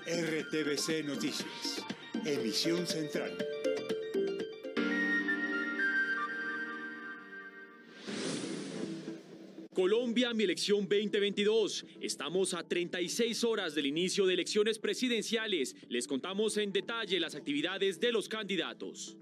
RTVC Noticias, emisión central. Colombia, mi elección 2022. Estamos a 36 horas del inicio de elecciones presidenciales. Les contamos en detalle las actividades de los candidatos.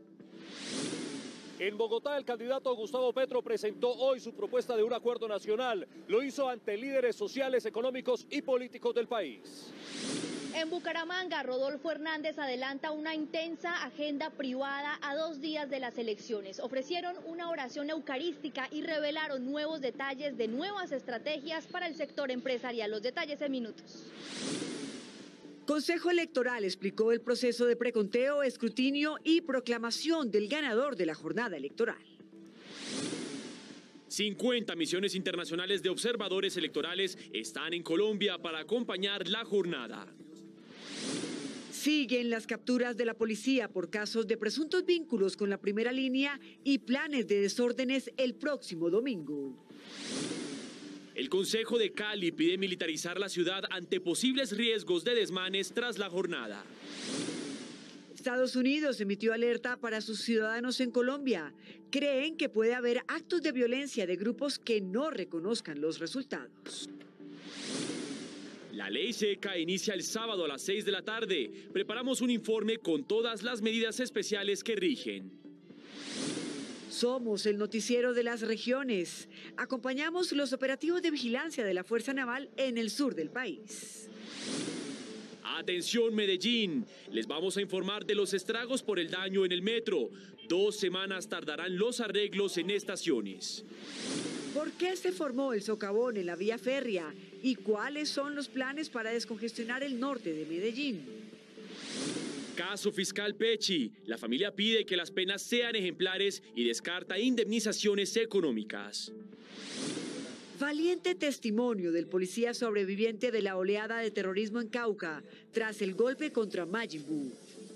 En Bogotá, el candidato Gustavo Petro presentó hoy su propuesta de un acuerdo nacional. Lo hizo ante líderes sociales, económicos y políticos del país. En Bucaramanga, Rodolfo Hernández adelanta una intensa agenda privada a 2 días de las elecciones. Ofrecieron una oración eucarística y revelaron nuevos detalles de nuevas estrategias para el sector empresarial. Los detalles en minutos. Consejo Electoral explicó el proceso de preconteo, escrutinio y proclamación del ganador de la jornada electoral. 50 misiones internacionales de observadores electorales están en Colombia para acompañar la jornada. Siguen las capturas de la policía por casos de presuntos vínculos con la primera línea y planes de desórdenes el próximo domingo. El Consejo de Cali pide militarizar la ciudad ante posibles riesgos de desmanes tras la jornada. Estados Unidos emitió alerta para sus ciudadanos en Colombia. Creen que puede haber actos de violencia de grupos que no reconozcan los resultados. La ley seca inicia el sábado a las 6 de la tarde. Preparamos un informe con todas las medidas especiales que rigen. Somos el noticiero de las regiones. Acompañamos los operativos de vigilancia de la Fuerza Naval en el sur del país. Atención Medellín, les vamos a informar de los estragos por el daño en el metro. 2 semanas tardarán los arreglos en estaciones. ¿Por qué se formó el socavón en la vía férrea? ¿Y cuáles son los planes para descongestionar el norte de Medellín? Caso fiscal Pechi. La familia pide que las penas sean ejemplares y descarta indemnizaciones económicas. Valiente testimonio del policía sobreviviente de la oleada de terrorismo en Cauca tras el golpe contra Majin Buu.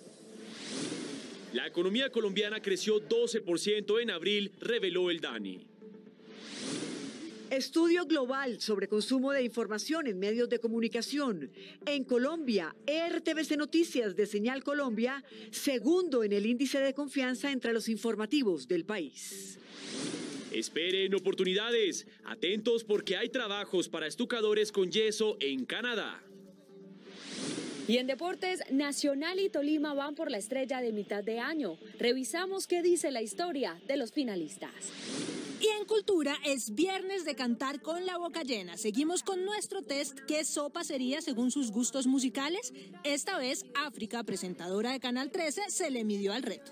La economía colombiana creció 12% en abril, reveló el DANE. Estudio global sobre consumo de información en medios de comunicación. En Colombia, RTVC Noticias de Señal Colombia, segundo en el índice de confianza entre los informativos del país. Esperen oportunidades. Atentos porque hay trabajos para estucadores con yeso en Canadá. Y en deportes, Nacional y Tolima van por la estrella de mitad de año. Revisamos qué dice la historia de los finalistas. Y en cultura es viernes de cantar con la boca llena. Seguimos con nuestro test ¿qué sopa sería según sus gustos musicales? Esta vez África, presentadora de Canal 13, se le midió al reto.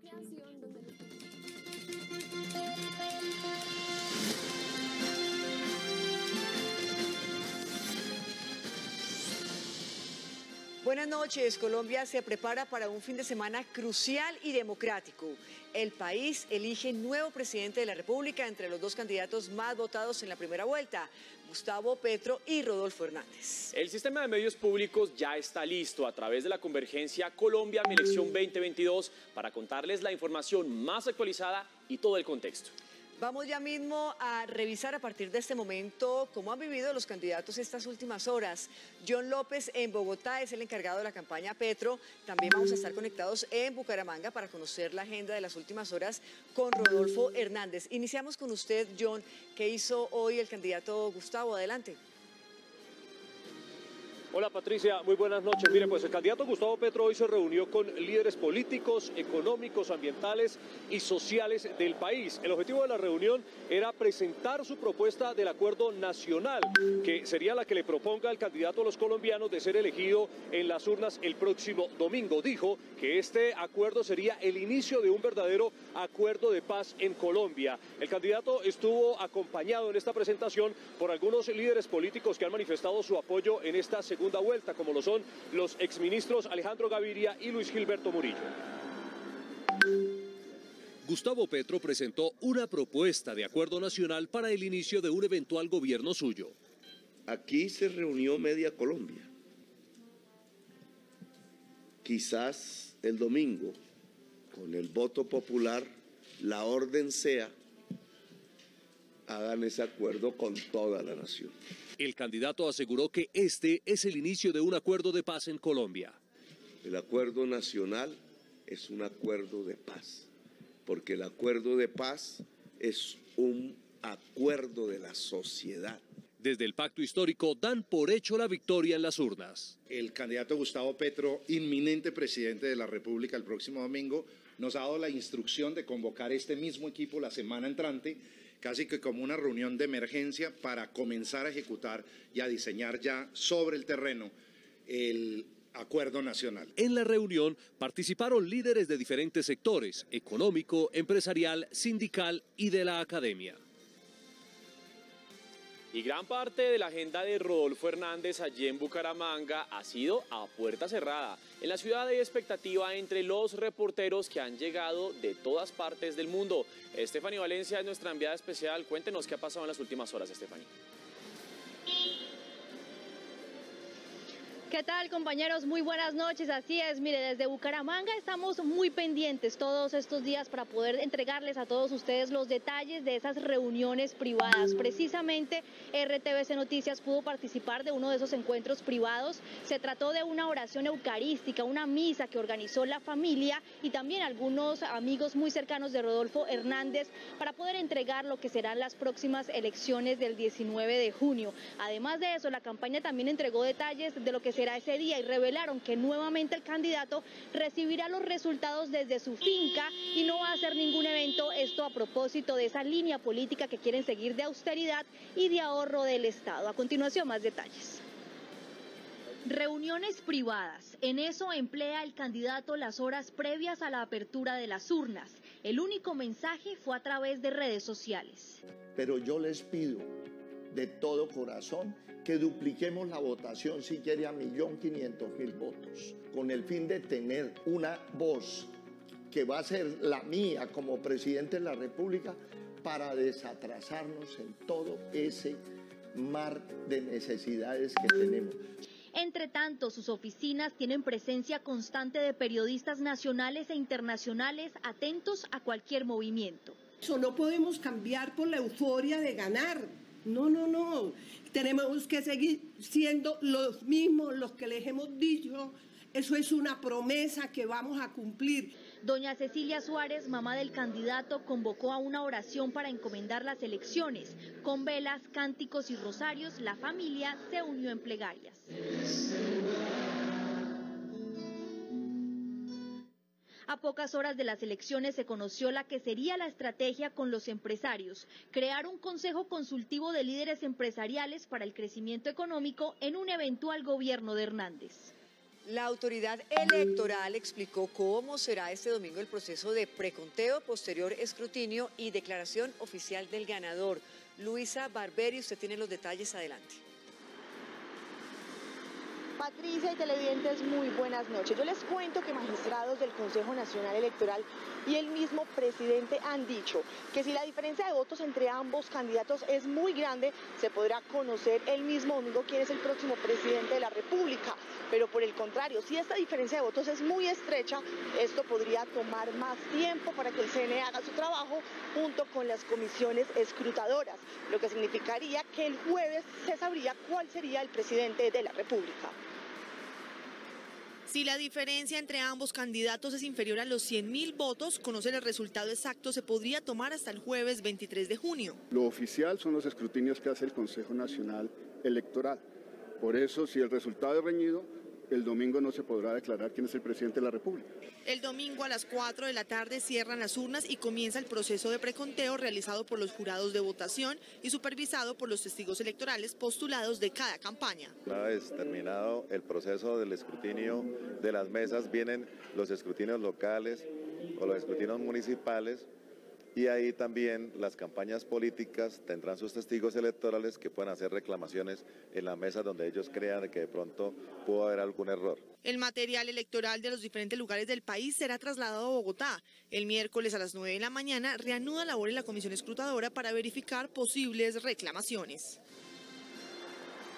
Buenas noches. Colombia se prepara para un fin de semana crucial y democrático. El país elige nuevo presidente de la República entre los 2 candidatos más votados en la primera vuelta, Gustavo Petro y Rodolfo Hernández. El sistema de medios públicos ya está listo a través de la convergencia Colombia, mi elección 2022 para contarles la información más actualizada y todo el contexto. Vamos ya mismo a revisar a partir de este momento cómo han vivido los candidatos estas últimas horas. John López en Bogotá es el encargado de la campaña Petro. También vamos a estar conectados en Bucaramanga para conocer la agenda de las últimas horas con Rodolfo Hernández. Iniciamos con usted, John. ¿Qué hizo hoy el candidato Gustavo? Adelante. Hola Patricia, muy buenas noches. Mire, pues el candidato Gustavo Petro hoy se reunió con líderes políticos, económicos, ambientales y sociales del país. El objetivo de la reunión era presentar su propuesta del acuerdo nacional, que sería la que le proponga el candidato a los colombianos de ser elegido en las urnas el próximo domingo. Dijo que este acuerdo sería el inicio de un verdadero acuerdo de paz en Colombia. El candidato estuvo acompañado en esta presentación por algunos líderes políticos que han manifestado su apoyo en esta segunda vuelta, como lo son los exministros Alejandro Gaviria y Luis Gilberto Murillo. Gustavo Petro presentó una propuesta de acuerdo nacional para el inicio de un eventual gobierno suyo. Aquí se reunió media Colombia. Quizás el domingo, con el voto popular, la orden sea, hagan ese acuerdo con toda la nación. El candidato aseguró que este es el inicio de un acuerdo de paz en Colombia. El acuerdo nacional es un acuerdo de paz, porque el acuerdo de paz es un acuerdo de la sociedad. Desde el pacto histórico dan por hecho la victoria en las urnas. El candidato Gustavo Petro, inminente presidente de la República el próximo domingo, nos ha dado la instrucción de convocar este mismo equipo la semana entrante, casi que como una reunión de emergencia para comenzar a ejecutar y a diseñar ya sobre el terreno el acuerdo nacional. En la reunión participaron líderes de diferentes sectores: económico, empresarial, sindical y de la academia. Y gran parte de la agenda de Rodolfo Hernández allí en Bucaramanga ha sido a puerta cerrada. En la ciudad hay expectativa entre los reporteros que han llegado de todas partes del mundo. Estefanía Valencia es nuestra enviada especial. Cuéntenos qué ha pasado en las últimas horas, Estefanía. ¿Qué tal, compañeros? Muy buenas noches. Así es, mire, desde Bucaramanga estamos muy pendientes todos estos días para poder entregarles a todos ustedes los detalles de esas reuniones privadas. Precisamente RTVC Noticias pudo participar de uno de esos encuentros privados. Se trató de una oración eucarística, una misa que organizó la familia y también algunos amigos muy cercanos de Rodolfo Hernández para poder entregar lo que serán las próximas elecciones del 19 de junio. Además de eso, la campaña también entregó detalles de lo que será ese día y revelaron que nuevamente el candidato recibirá los resultados desde su finca y no va a hacer ningún evento, esto a propósito de esa línea política que quieren seguir de austeridad y de ahorro del Estado. A continuación, más detalles. Reuniones privadas. En eso emplea el candidato las horas previas a la apertura de las urnas. El único mensaje fue a través de redes sociales. Pero yo les pido de todo corazón que dupliquemos la votación si quiere a 1.500.000 votos, con el fin de tener una voz que va a ser la mía como presidente de la República para desatrasarnos en todo ese mar de necesidades que tenemos. Entre tanto, sus oficinas tienen presencia constante de periodistas nacionales e internacionales atentos a cualquier movimiento. Eso no podemos cambiar por la euforia de ganar. No. Tenemos que seguir siendo los mismos, los que les hemos dicho. Eso es una promesa que vamos a cumplir. Doña Cecilia Suárez, mamá del candidato, convocó a una oración para encomendar las elecciones. Con velas, cánticos y rosarios, la familia se unió en plegarias. A pocas horas de las elecciones se conoció la que sería la estrategia con los empresarios: crear un consejo consultivo de líderes empresariales para el crecimiento económico en un eventual gobierno de Hernández. La autoridad electoral explicó cómo será este domingo el proceso de preconteo, posterior escrutinio y declaración oficial del ganador. Luisa Barberi, usted tiene los detalles, adelante. Patricia y televidentes, muy buenas noches. Yo les cuento que magistrados del Consejo Nacional Electoral y el mismo presidente han dicho que si la diferencia de votos entre ambos candidatos es muy grande, se podrá conocer el mismo domingo quién es el próximo presidente de la República. Pero por el contrario, si esta diferencia de votos es muy estrecha, esto podría tomar más tiempo para que el CNE haga su trabajo junto con las comisiones escrutadoras, lo que significaría que el jueves se sabría cuál sería el presidente de la República. Si la diferencia entre ambos candidatos es inferior a los 100.000 votos, conocer el resultado exacto se podría tomar hasta el jueves 23 de junio. Lo oficial son los escrutinios que hace el Consejo Nacional Electoral. Por eso, si el resultado es reñido, el domingo no se podrá declarar quién es el presidente de la República. El domingo a las 4 de la tarde cierran las urnas y comienza el proceso de preconteo realizado por los jurados de votación y supervisado por los testigos electorales postulados de cada campaña. Una vez terminado el proceso del escrutinio de las mesas, vienen los escrutinios locales o los escrutinios municipales, y ahí también las campañas políticas tendrán sus testigos electorales que puedan hacer reclamaciones en la mesa donde ellos crean que de pronto pudo haber algún error. El material electoral de los diferentes lugares del país será trasladado a Bogotá. El miércoles a las 9 de la mañana reanuda labores la comisión escrutadora para verificar posibles reclamaciones.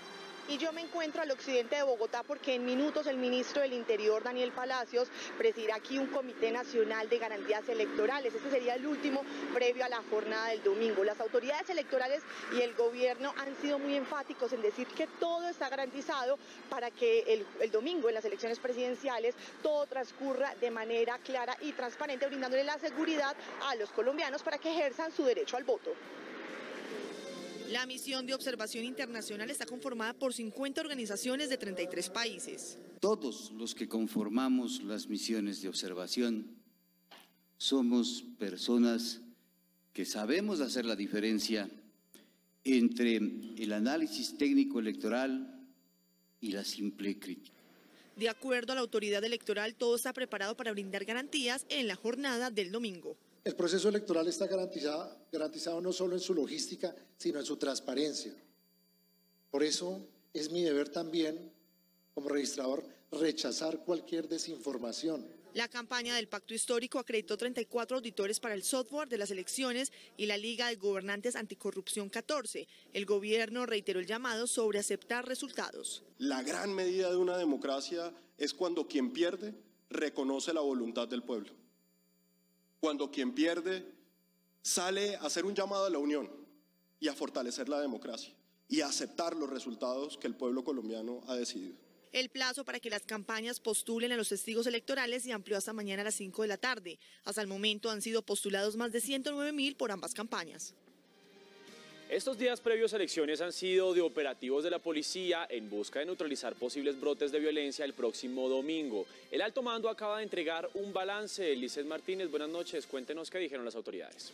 y yo me encuentro al occidente de Bogotá porque en minutos el ministro del Interior, Daniel Palacios, presidirá aquí un Comité Nacional de Garantías Electorales. Este sería el último previo a la jornada del domingo. Las autoridades electorales y el gobierno han sido muy enfáticos en decir que todo está garantizado para que el domingo en las elecciones presidenciales todo transcurra de manera clara y transparente, brindándole la seguridad a los colombianos para que ejerzan su derecho al voto. La misión de observación internacional está conformada por 50 organizaciones de 33 países. Todos los que conformamos las misiones de observación somos personas que sabemos hacer la diferencia entre el análisis técnico electoral y la simple crítica. De acuerdo a la autoridad electoral, todo está preparado para brindar garantías en la jornada del domingo. El proceso electoral está garantizado no solo en su logística, sino en su transparencia. Por eso es mi deber también, como registrador, rechazar cualquier desinformación. La campaña del Pacto Histórico acreditó 34 auditores para el software de las elecciones y la Liga de Gobernantes Anticorrupción 14. El gobierno reiteró el llamado sobre aceptar resultados. La gran medida de una democracia es cuando quien pierde reconoce la voluntad del pueblo. Cuando quien pierde sale a hacer un llamado a la unión y a fortalecer la democracia y a aceptar los resultados que el pueblo colombiano ha decidido. El plazo para que las campañas postulen a los testigos electorales se amplió hasta mañana a las 5 de la tarde. Hasta el momento han sido postulados más de 109.000 por ambas campañas. Estos días previos a elecciones han sido de operativos de la policía en busca de neutralizar posibles brotes de violencia el próximo domingo. El alto mando acaba de entregar un balance. Lizeth Martínez, buenas noches. Cuéntenos qué dijeron las autoridades.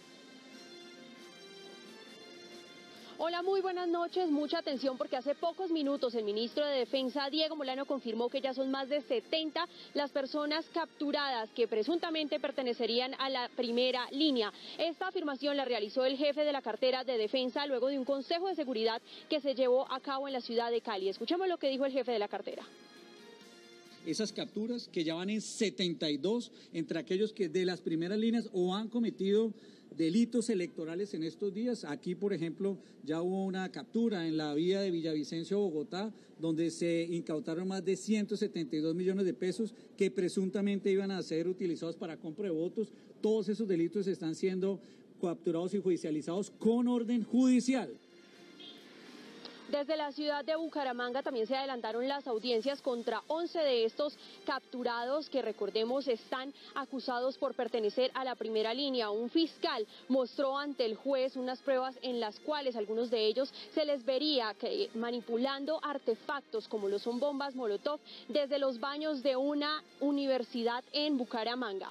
Hola, muy buenas noches. Mucha atención porque hace pocos minutos el ministro de Defensa, Diego Molano, confirmó que ya son más de 70 las personas capturadas que presuntamente pertenecerían a la primera línea. Esta afirmación la realizó el jefe de la cartera de Defensa luego de un consejo de seguridad que se llevó a cabo en la ciudad de Cali. Escuchemos lo que dijo el jefe de la cartera. Esas capturas que ya van en 72 entre aquellos que de las primeras líneas o han cometido delitos electorales en estos días. Aquí, por ejemplo, ya hubo una captura en la vía de Villavicencio, Bogotá, donde se incautaron más de 172 millones de pesos que presuntamente iban a ser utilizados para compra de votos. Todos esos delitos están siendo capturados y judicializados con orden judicial. Desde la ciudad de Bucaramanga también se adelantaron las audiencias contra 11 de estos capturados que, recordemos, están acusados por pertenecer a la primera línea. Un fiscal mostró ante el juez unas pruebas en las cuales algunos de ellos se les vería que manipulando artefactos como lo son bombas Molotov desde los baños de una universidad en Bucaramanga.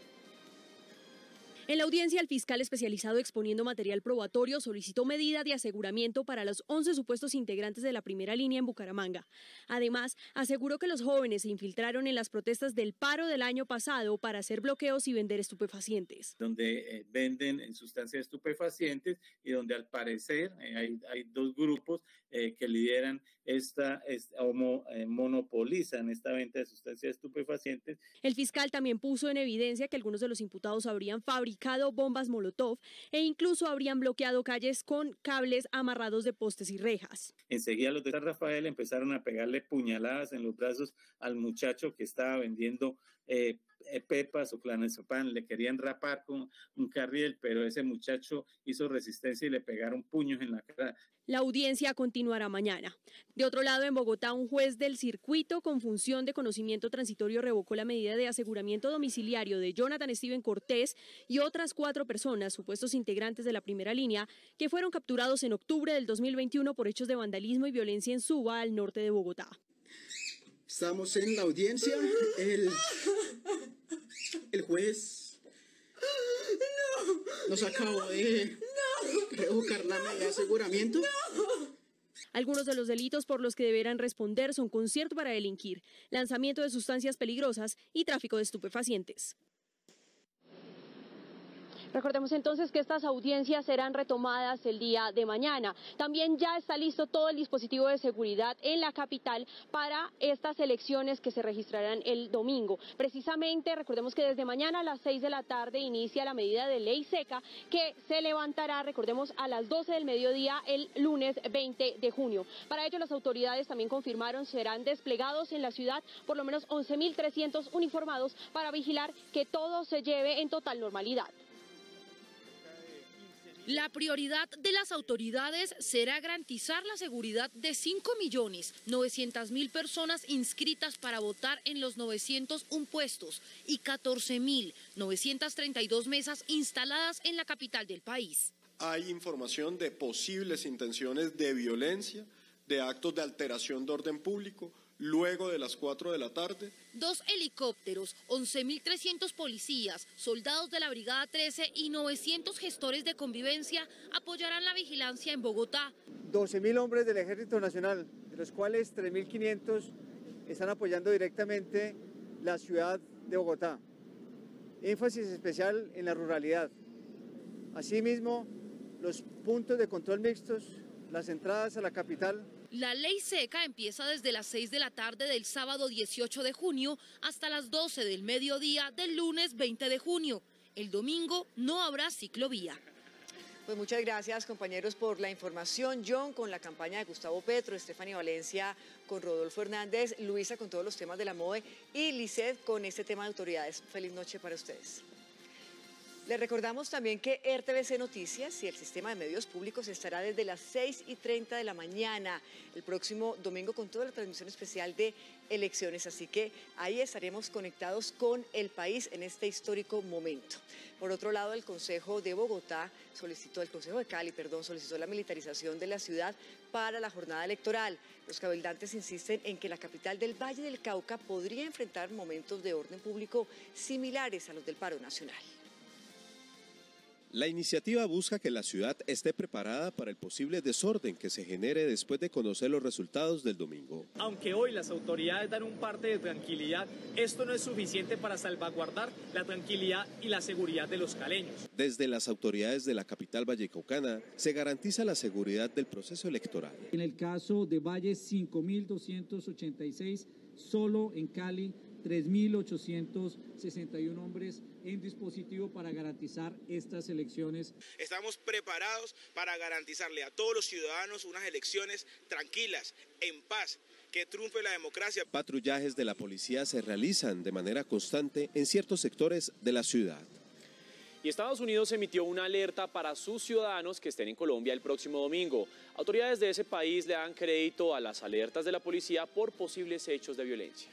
En la audiencia, el fiscal especializado exponiendo material probatorio solicitó medida de aseguramiento para los 11 supuestos integrantes de la primera línea en Bucaramanga. Además, aseguró que los jóvenes se infiltraron en las protestas del paro del año pasado para hacer bloqueos y vender estupefacientes. Donde venden sustancias estupefacientes y donde al parecer hay dos grupos que lideran monopolizan esta venta de sustancias estupefacientes. El fiscal también puso en evidencia que algunos de los imputados habrían fabricado bombas Molotov e incluso habrían bloqueado calles con cables amarrados de postes y rejas. Enseguida los de San Rafael empezaron a pegarle puñaladas en los brazos al muchacho que estaba vendiendo pepas o clonazepam. Le querían rapar con un carriel, pero ese muchacho hizo resistencia y le pegaron puños en la cara. La audiencia continuará mañana. De otro lado, en Bogotá, un juez del circuito con función de conocimiento transitorio revocó la medida de aseguramiento domiciliario de Jonathan Steven Cortés y otras 4 personas, supuestos integrantes de la primera línea, que fueron capturados en octubre del 2021 por hechos de vandalismo y violencia en Suba, al norte de Bogotá. Estamos en la audiencia. El juez nos acabó de revocar la medida de aseguramiento. Algunos de los delitos por los que deberán responder son concierto para delinquir, lanzamiento de sustancias peligrosas y tráfico de estupefacientes. Recordemos entonces que estas audiencias serán retomadas el día de mañana. También ya está listo todo el dispositivo de seguridad en la capital para estas elecciones que se registrarán el domingo. Precisamente, recordemos que desde mañana a las 6 de la tarde inicia la medida de ley seca que se levantará, recordemos, a las 12 del mediodía el lunes 20 de junio. Para ello, las autoridades también confirmaron serán desplegados en la ciudad por lo menos 11.300 uniformados para vigilar que todo se lleve en total normalidad. La prioridad de las autoridades será garantizar la seguridad de 5.900.000 personas inscritas para votar en los 901 puestos y 14.932 mesas instaladas en la capital del país. Hay información de posibles intenciones de violencia, de actos de alteración de orden público, luego de las 4 de la tarde. 2 helicópteros, 11.300 policías, soldados de la Brigada 13 y 900 gestores de convivencia apoyarán la vigilancia en Bogotá. 12.000 hombres del Ejército Nacional, de los cuales 3.500 están apoyando directamente la ciudad de Bogotá. Énfasis especial en la ruralidad. Asimismo, los puntos de control mixtos, las entradas a la capital. La ley seca empieza desde las 6 de la tarde del sábado 18 de junio hasta las 12 del mediodía del lunes 20 de junio. El domingo no habrá ciclovía. Pues muchas gracias, compañeros, por la información. John con la campaña de Gustavo Petro, Estefania Valencia con Rodolfo Hernández, Luisa con todos los temas de la MOE y Lisset con este tema de autoridades. Feliz noche para ustedes. Les recordamos también que RTVC Noticias y el sistema de medios públicos estará desde las 6:30 de la mañana el próximo domingo con toda la transmisión especial de elecciones, así que ahí estaremos conectados con el país en este histórico momento. Por otro lado, el Consejo de Cali solicitó la militarización de la ciudad para la jornada electoral. Los cabildantes insisten en que la capital del Valle del Cauca podría enfrentar momentos de orden público similares a los del paro nacional. La iniciativa busca que la ciudad esté preparada para el posible desorden que se genere después de conocer los resultados del domingo. Aunque hoy las autoridades dan un parte de tranquilidad, esto no es suficiente para salvaguardar la tranquilidad y la seguridad de los caleños. Desde las autoridades de la capital vallecaucana se garantiza la seguridad del proceso electoral. En el caso de Valle, 5.286, solo en Cali 3.861 hombres en dispositivo para garantizar estas elecciones. Estamos preparados para garantizarle a todos los ciudadanos unas elecciones tranquilas, en paz, que triunfe la democracia. Patrullajes de la policía se realizan de manera constante en ciertos sectores de la ciudad. Y Estados Unidos emitió una alerta para sus ciudadanos que estén en Colombia el próximo domingo. Autoridades de ese país le dan crédito a las alertas de la policía por posibles hechos de violencia.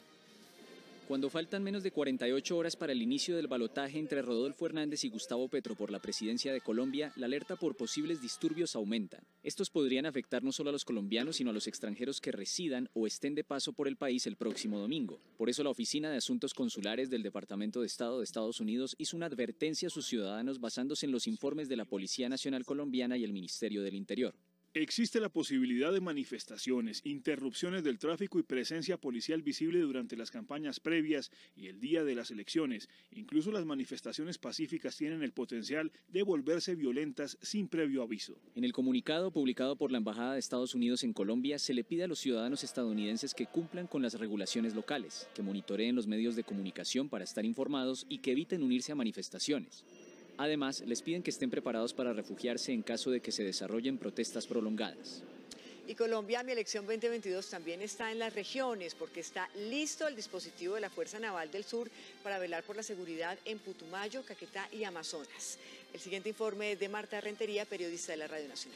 Cuando faltan menos de 48 horas para el inicio del balotaje entre Rodolfo Hernández y Gustavo Petro por la presidencia de Colombia, la alerta por posibles disturbios aumenta. Estos podrían afectar no solo a los colombianos, sino a los extranjeros que residan o estén de paso por el país el próximo domingo. Por eso la Oficina de Asuntos Consulares del Departamento de Estado de Estados Unidos hizo una advertencia a sus ciudadanos basándose en los informes de la Policía Nacional Colombiana y el Ministerio del Interior. Existe la posibilidad de manifestaciones, interrupciones del tráfico y presencia policial visible durante las campañas previas y el día de las elecciones. Incluso las manifestaciones pacíficas tienen el potencial de volverse violentas sin previo aviso. En el comunicado publicado por la Embajada de Estados Unidos en Colombia, se le pide a los ciudadanos estadounidenses que cumplan con las regulaciones locales, que monitoreen los medios de comunicación para estar informados y que eviten unirse a manifestaciones. Además, les piden que estén preparados para refugiarse en caso de que se desarrollen protestas prolongadas. Y Colombia, Mi Elección 2022 también está en las regiones porque está listo el dispositivo de la Fuerza Naval del Sur para velar por la seguridad en Putumayo, Caquetá y Amazonas. El siguiente informe es de Marta Rentería, periodista de la Radio Nacional.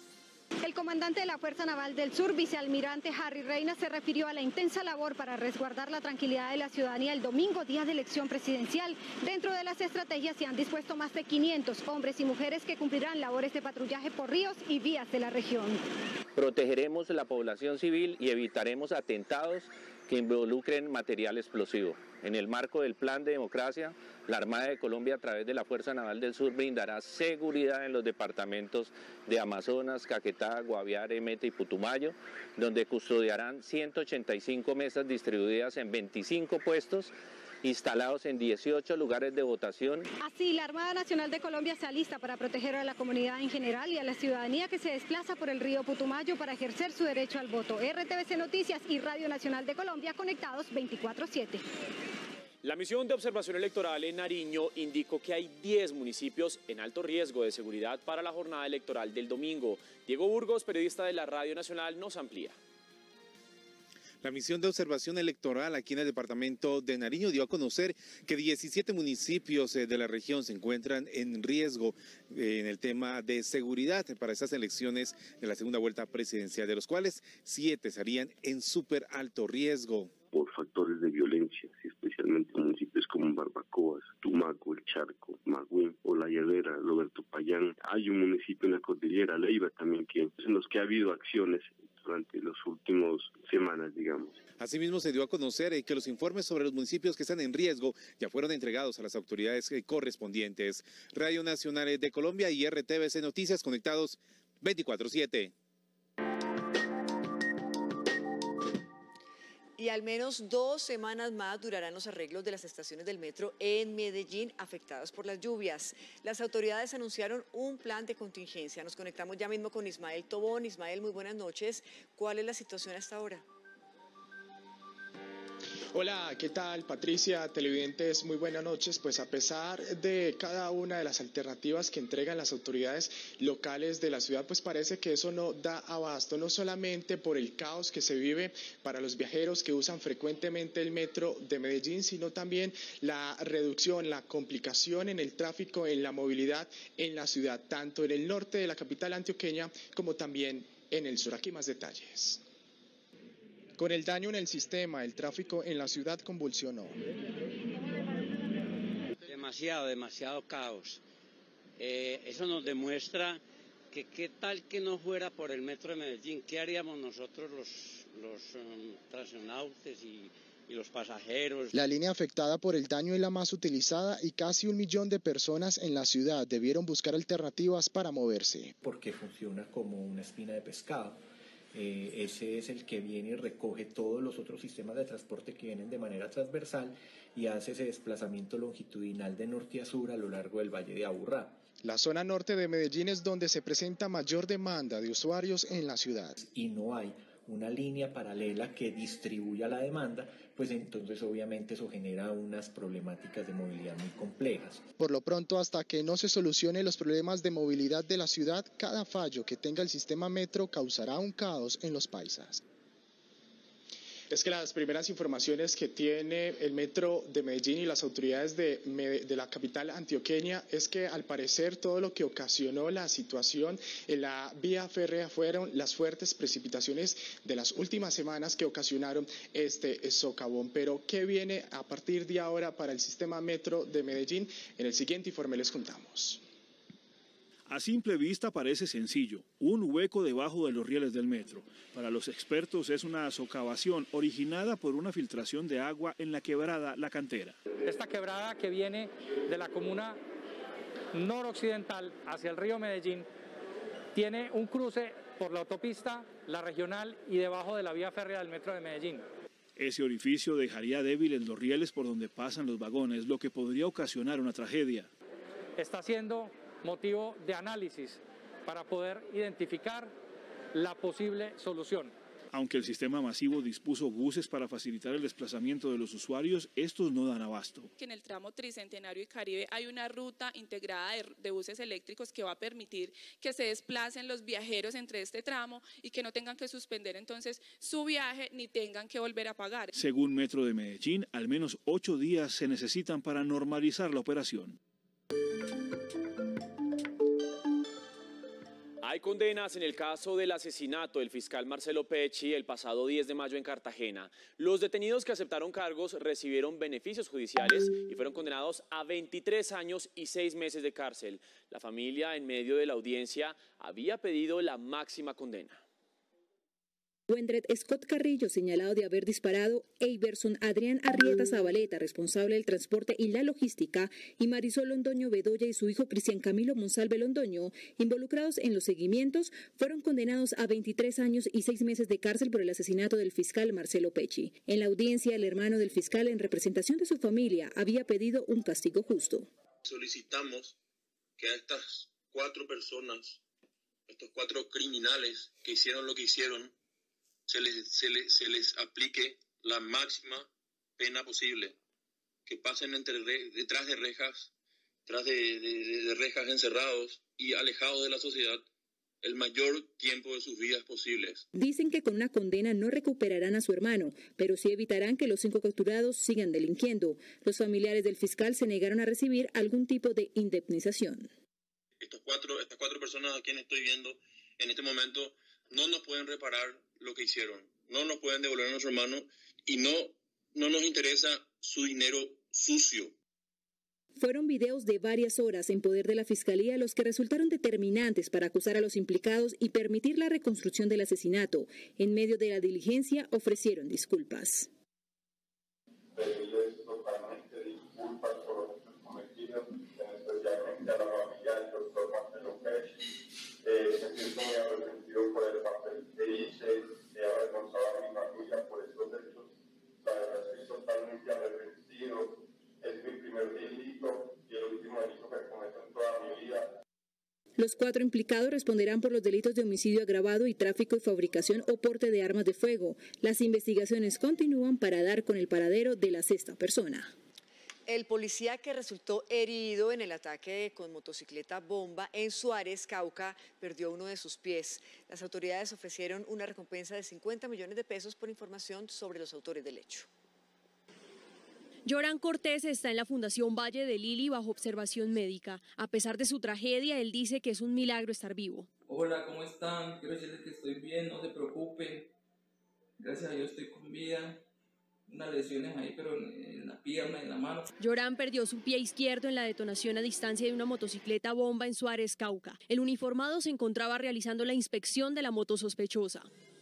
El comandante de la Fuerza Naval del Sur, vicealmirante Harry Reina, se refirió a la intensa labor para resguardar la tranquilidad de la ciudadanía el domingo, día de elección presidencial. Dentro de las estrategias se han dispuesto más de 500 hombres y mujeres que cumplirán labores de patrullaje por ríos y vías de la región. Protegeremos la población civil y evitaremos atentados que involucren material explosivo. En el marco del Plan de Democracia, la Armada de Colombia a través de la Fuerza Naval del Sur brindará seguridad en los departamentos de Amazonas, Caquetá, Guaviare, Meta y Putumayo, donde custodiarán 185 mesas distribuidas en 25 puestos, instalados en 18 lugares de votación. Así, la Armada Nacional de Colombia se alista para proteger a la comunidad en general y a la ciudadanía que se desplaza por el río Putumayo para ejercer su derecho al voto. RTVC Noticias y Radio Nacional de Colombia conectados 24/7. La misión de observación electoral en Nariño indicó que hay 10 municipios en alto riesgo de seguridad para la jornada electoral del domingo. Diego Burgos, periodista de la Radio Nacional, nos amplía. La misión de observación electoral aquí en el departamento de Nariño dio a conocer que 17 municipios de la región se encuentran en riesgo en el tema de seguridad para estas elecciones de la segunda vuelta presidencial, de los cuales 7 estarían en súper alto riesgo. Por factores de violencia, especialmente en municipios como Barbacoas, Tumaco, El Charco, Magüín, Olaya Vera, Roberto Payán. Hay un municipio en la cordillera, Leiva también, en los que ha habido acciones durante las últimas semanas, digamos. Asimismo, se dio a conocer que los informes sobre los municipios que están en riesgo ya fueron entregados a las autoridades correspondientes. Radio Nacional de Colombia y RTVC Noticias conectados 24/7. Y al menos 2 semanas más durarán los arreglos de las estaciones del metro en Medellín afectadas por las lluvias. Las autoridades anunciaron un plan de contingencia. Nos conectamos ya mismo con Ismael Tobón. Ismael, muy buenas noches. ¿Cuál es la situación hasta ahora? Hola, ¿qué tal, Patricia? Televidentes, muy buenas noches. Pues a pesar de cada una de las alternativas que entregan las autoridades locales de la ciudad, pues parece que eso no da abasto, no solamente por el caos que se vive para los viajeros que usan frecuentemente el metro de Medellín, sino también la reducción, la complicación en el tráfico, en la movilidad en la ciudad, tanto en el norte de la capital antioqueña como también en el sur. Aquí más detalles. Con el daño en el sistema, el tráfico en la ciudad convulsionó. Demasiado caos. Eso nos demuestra que qué tal que no fuera por el metro de Medellín, ¿qué haríamos nosotros los transeúntes y los pasajeros? La línea afectada por el daño es la más utilizada y casi 1 millón de personas en la ciudad debieron buscar alternativas para moverse. Porque funciona como una espina de pescado. Ese es el que viene y recoge todos los otros sistemas de transporte que vienen de manera transversal y hace ese desplazamiento longitudinal de norte a sur a lo largo del Valle de Aburrá. La zona norte de Medellín es donde se presenta mayor demanda de usuarios en la ciudad. Y no hay una línea paralela que distribuya la demanda, pues entonces obviamente eso genera unas problemáticas de movilidad muy complejas. Por lo pronto, hasta que no se solucione los problemas de movilidad de la ciudad, cada fallo que tenga el sistema metro causará un caos en los paisas. Es que las primeras informaciones que tiene el metro de Medellín y las autoridades de la capital antioqueña es que al parecer todo lo que ocasionó la situación en la vía férrea fueron las fuertes precipitaciones de las últimas semanas que ocasionaron este socavón. Pero ¿qué viene a partir de ahora para el sistema metro de Medellín? En el siguiente informe les contamos. A simple vista parece sencillo, un hueco debajo de los rieles del metro. Para los expertos es una socavación originada por una filtración de agua en la quebrada La Cantera. Esta quebrada que viene de la comuna noroccidental hacia el río Medellín tiene un cruce por la autopista, la regional y debajo de la vía férrea del metro de Medellín. Ese orificio dejaría débiles los rieles por donde pasan los vagones, lo que podría ocasionar una tragedia. Está siendo motivo de análisis para poder identificar la posible solución. Aunque el sistema masivo dispuso buses para facilitar el desplazamiento de los usuarios, estos no dan abasto. Que en el tramo Tricentenario y Caribe hay una ruta integrada de buses eléctricos que va a permitir que se desplacen los viajeros entre este tramo y que no tengan que suspender entonces su viaje ni tengan que volver a pagar. Según Metro de Medellín, al menos 8 días se necesitan para normalizar la operación. Hay condenas en el caso del asesinato del fiscal Marcelo Pecci el pasado 10 de mayo en Cartagena. Los detenidos que aceptaron cargos recibieron beneficios judiciales y fueron condenados a 23 años y 6 meses de cárcel. La familia, en medio de la audiencia, había pedido la máxima condena. Wendret Scott Carrillo, señalado de haber disparado, Eiberson Adrián Arrieta Zabaleta, responsable del transporte y la logística, y Marisol Londoño Bedoya y su hijo Cristian Camilo Monsalve Londoño, involucrados en los seguimientos, fueron condenados a 23 años y 6 meses de cárcel por el asesinato del fiscal Marcelo Pecci. En la audiencia, el hermano del fiscal, en representación de su familia, había pedido un castigo justo. Solicitamos que a estas 4 personas, estos 4 criminales que hicieron lo que hicieron, se les aplique la máxima pena posible, que pasen detrás de rejas, de rejas encerrados y alejados de la sociedad el mayor tiempo de sus vidas posibles. Dicen que con una condena no recuperarán a su hermano, pero sí evitarán que los 5 capturados sigan delinquiendo. Los familiares del fiscal se negaron a recibir algún tipo de indemnización. Estas cuatro personas a quienes estoy viendo en este momento no nos pueden reparar lo que hicieron, no nos pueden devolver a nuestro hermano y no nos interesa su dinero sucio. Fueron videos de varias horas en poder de la Fiscalía los que resultaron determinantes para acusar a los implicados y permitir la reconstrucción del asesinato. En medio de la diligencia ofrecieron disculpas. Pedirles totalmente disculpas por los hechos cometidos, especialmente a la familia del doctor Marcelo Pecci. Me siento muy arrepentido por el papel que hice, he avergonzado a mi familia por estos hechos. La verdad estoy totalmente arrepentido. Es mi primer delito y el último delito que cometo en toda mi vida. Los 4 implicados responderán por los delitos de homicidio agravado y tráfico y fabricación o porte de armas de fuego. Las investigaciones continúan para dar con el paradero de la 6ª persona. El policía que resultó herido en el ataque con motocicleta bomba en Suárez, Cauca, perdió uno de sus pies. Las autoridades ofrecieron una recompensa de 50 millones de pesos por información sobre los autores del hecho. Yoran Cortés está en la Fundación Valle de Lili bajo observación médica. A pesar de su tragedia, él dice que es un milagro estar vivo. Hola, ¿cómo están? Quiero decirles que estoy bien, no se preocupen. Gracias a Dios estoy con vida. Unas lesiones ahí, pero en la pierna y en la mano. Yoran perdió su pie izquierdo en la detonación a distancia de una motocicleta bomba en Suárez, Cauca. El uniformado se encontraba realizando la inspección de la moto sospechosa.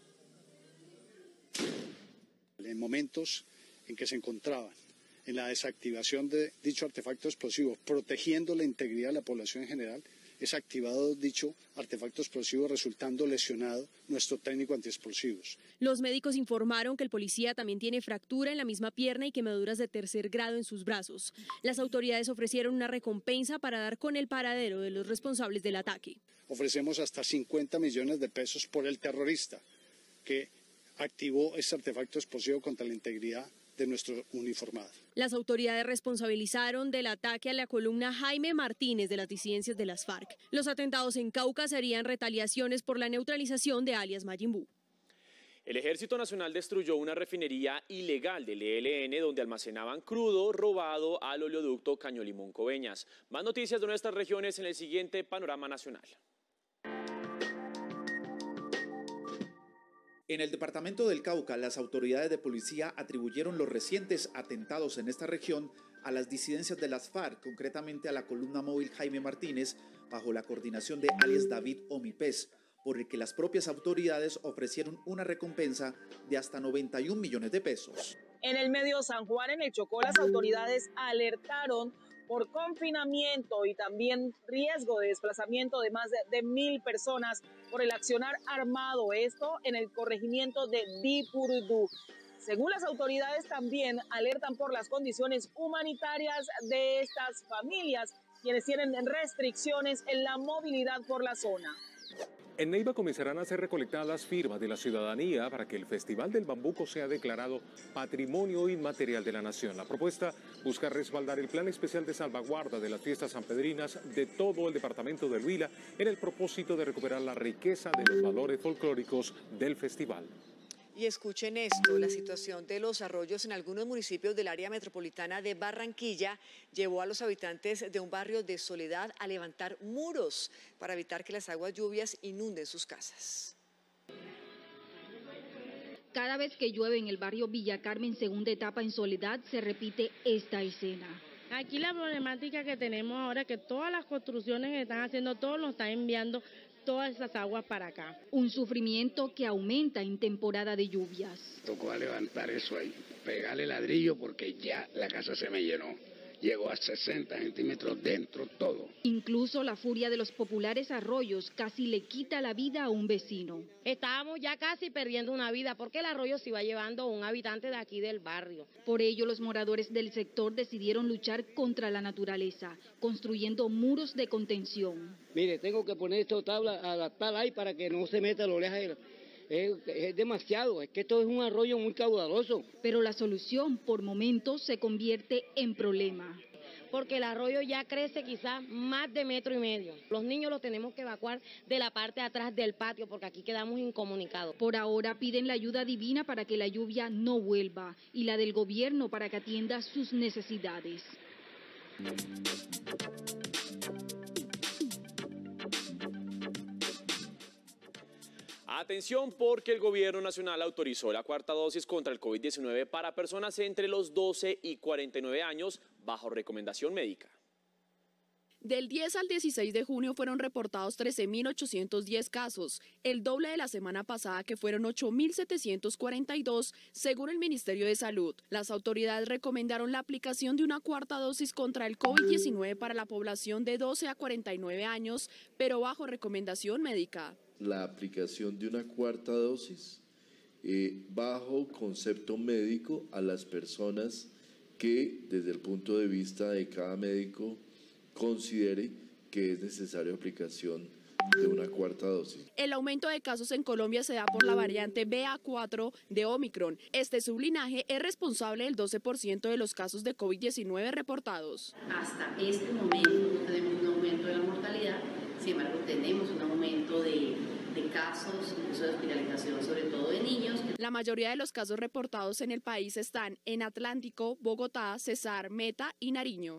En momentos en que se encontraban en la desactivación de dicho artefacto explosivo, protegiendo la integridad de la población en general, es activado dicho artefacto explosivo, resultando lesionado nuestro técnico antiexplosivos. Los médicos informaron que el policía también tiene fractura en la misma pierna y quemaduras de 3er grado en sus brazos. Las autoridades ofrecieron una recompensa para dar con el paradero de los responsables del ataque. Ofrecemos hasta 50 millones de pesos por el terrorista que activó este artefacto explosivo contra la integridad de nuestro uniformado. Las autoridades responsabilizaron del ataque a la columna Jaime Martínez de las disidencias de las FARC. Los atentados en Cauca serían retaliaciones por la neutralización de alias Majin Buu. El Ejército Nacional destruyó una refinería ilegal del ELN donde almacenaban crudo robado al oleoducto Caño-Limón-Coveñas. Más noticias de nuestras regiones en el siguiente Panorama Nacional. En el departamento del Cauca, las autoridades de policía atribuyeron los recientes atentados en esta región a las disidencias de las FARC, concretamente a la columna móvil Jaime Martínez, bajo la coordinación de alias David Omipés, por el que las propias autoridades ofrecieron una recompensa de hasta 91 millones de pesos. En el medio San Juan, en el Chocó, las autoridades alertaron por confinamiento y también riesgo de desplazamiento de más de 1.000 personas por el accionar armado, esto en el corregimiento de Dipurdú. Según las autoridades, también alertan por las condiciones humanitarias de estas familias, quienes tienen restricciones en la movilidad por la zona. En Neiva comenzarán a ser recolectadas las firmas de la ciudadanía para que el Festival del Bambuco sea declarado Patrimonio Inmaterial de la Nación. La propuesta busca respaldar el Plan Especial de Salvaguarda de las Fiestas sanpedrinas de todo el departamento del Huila en el propósito de recuperar la riqueza de los valores folclóricos del festival. Y escuchen esto, la situación de los arroyos en algunos municipios del área metropolitana de Barranquilla llevó a los habitantes de un barrio de Soledad a levantar muros para evitar que las aguas lluvias inunden sus casas. Cada vez que llueve en el barrio Villa Carmen, segunda etapa en Soledad, se repite esta escena. Aquí la problemática que tenemos ahora es que todas las construcciones que están haciendo, todos nos están enviando todas esas aguas para acá. Un sufrimiento que aumenta en temporada de lluvias. Tocó a levantar eso ahí, pegarle ladrillo porque ya la casa se me llenó. Llegó a 60 centímetros dentro, todo. Incluso la furia de los populares arroyos casi le quita la vida a un vecino. Estábamos ya casi perdiendo una vida porque el arroyo se iba llevando a un habitante de aquí del barrio. Por ello, los moradores del sector decidieron luchar contra la naturaleza, construyendo muros de contención. Mire, tengo que poner esta tabla, adaptar ahí para que no se meta la oleaje. Es demasiado, es que esto es un arroyo muy caudaloso. Pero la solución por momentos se convierte en problema. Porque el arroyo ya crece quizás más de 1,5 metros. Los niños los tenemos que evacuar de la parte de atrás del patio porque aquí quedamos incomunicados. Por ahora piden la ayuda divina para que la lluvia no vuelva y la del gobierno para que atienda sus necesidades. Atención porque el gobierno nacional autorizó la cuarta dosis contra el COVID-19 para personas entre los 12 y 49 años bajo recomendación médica. Del 10 al 16 de junio fueron reportados 13.810 casos, el doble de la semana pasada que fueron 8.742, según el Ministerio de Salud. Las autoridades recomendaron la aplicación de una cuarta dosis contra el COVID-19 para la población de 12 a 49 años, pero bajo recomendación médica. La aplicación de una cuarta dosis bajo concepto médico a las personas que desde el punto de vista de cada médico considere que es necesaria aplicación de una cuarta dosis. El aumento de casos en Colombia se da por la variante BA4 de Omicron. Este sublinaje es responsable del 12% de los casos de COVID-19 reportados. Hasta este momento no tenemos un aumento de la mortalidad, sin embargo tenemos un aumento de casos, incluso de hospitalización, sobre todo de niños. La mayoría de los casos reportados en el país están en Atlántico, Bogotá, Cesar, Meta y Nariño.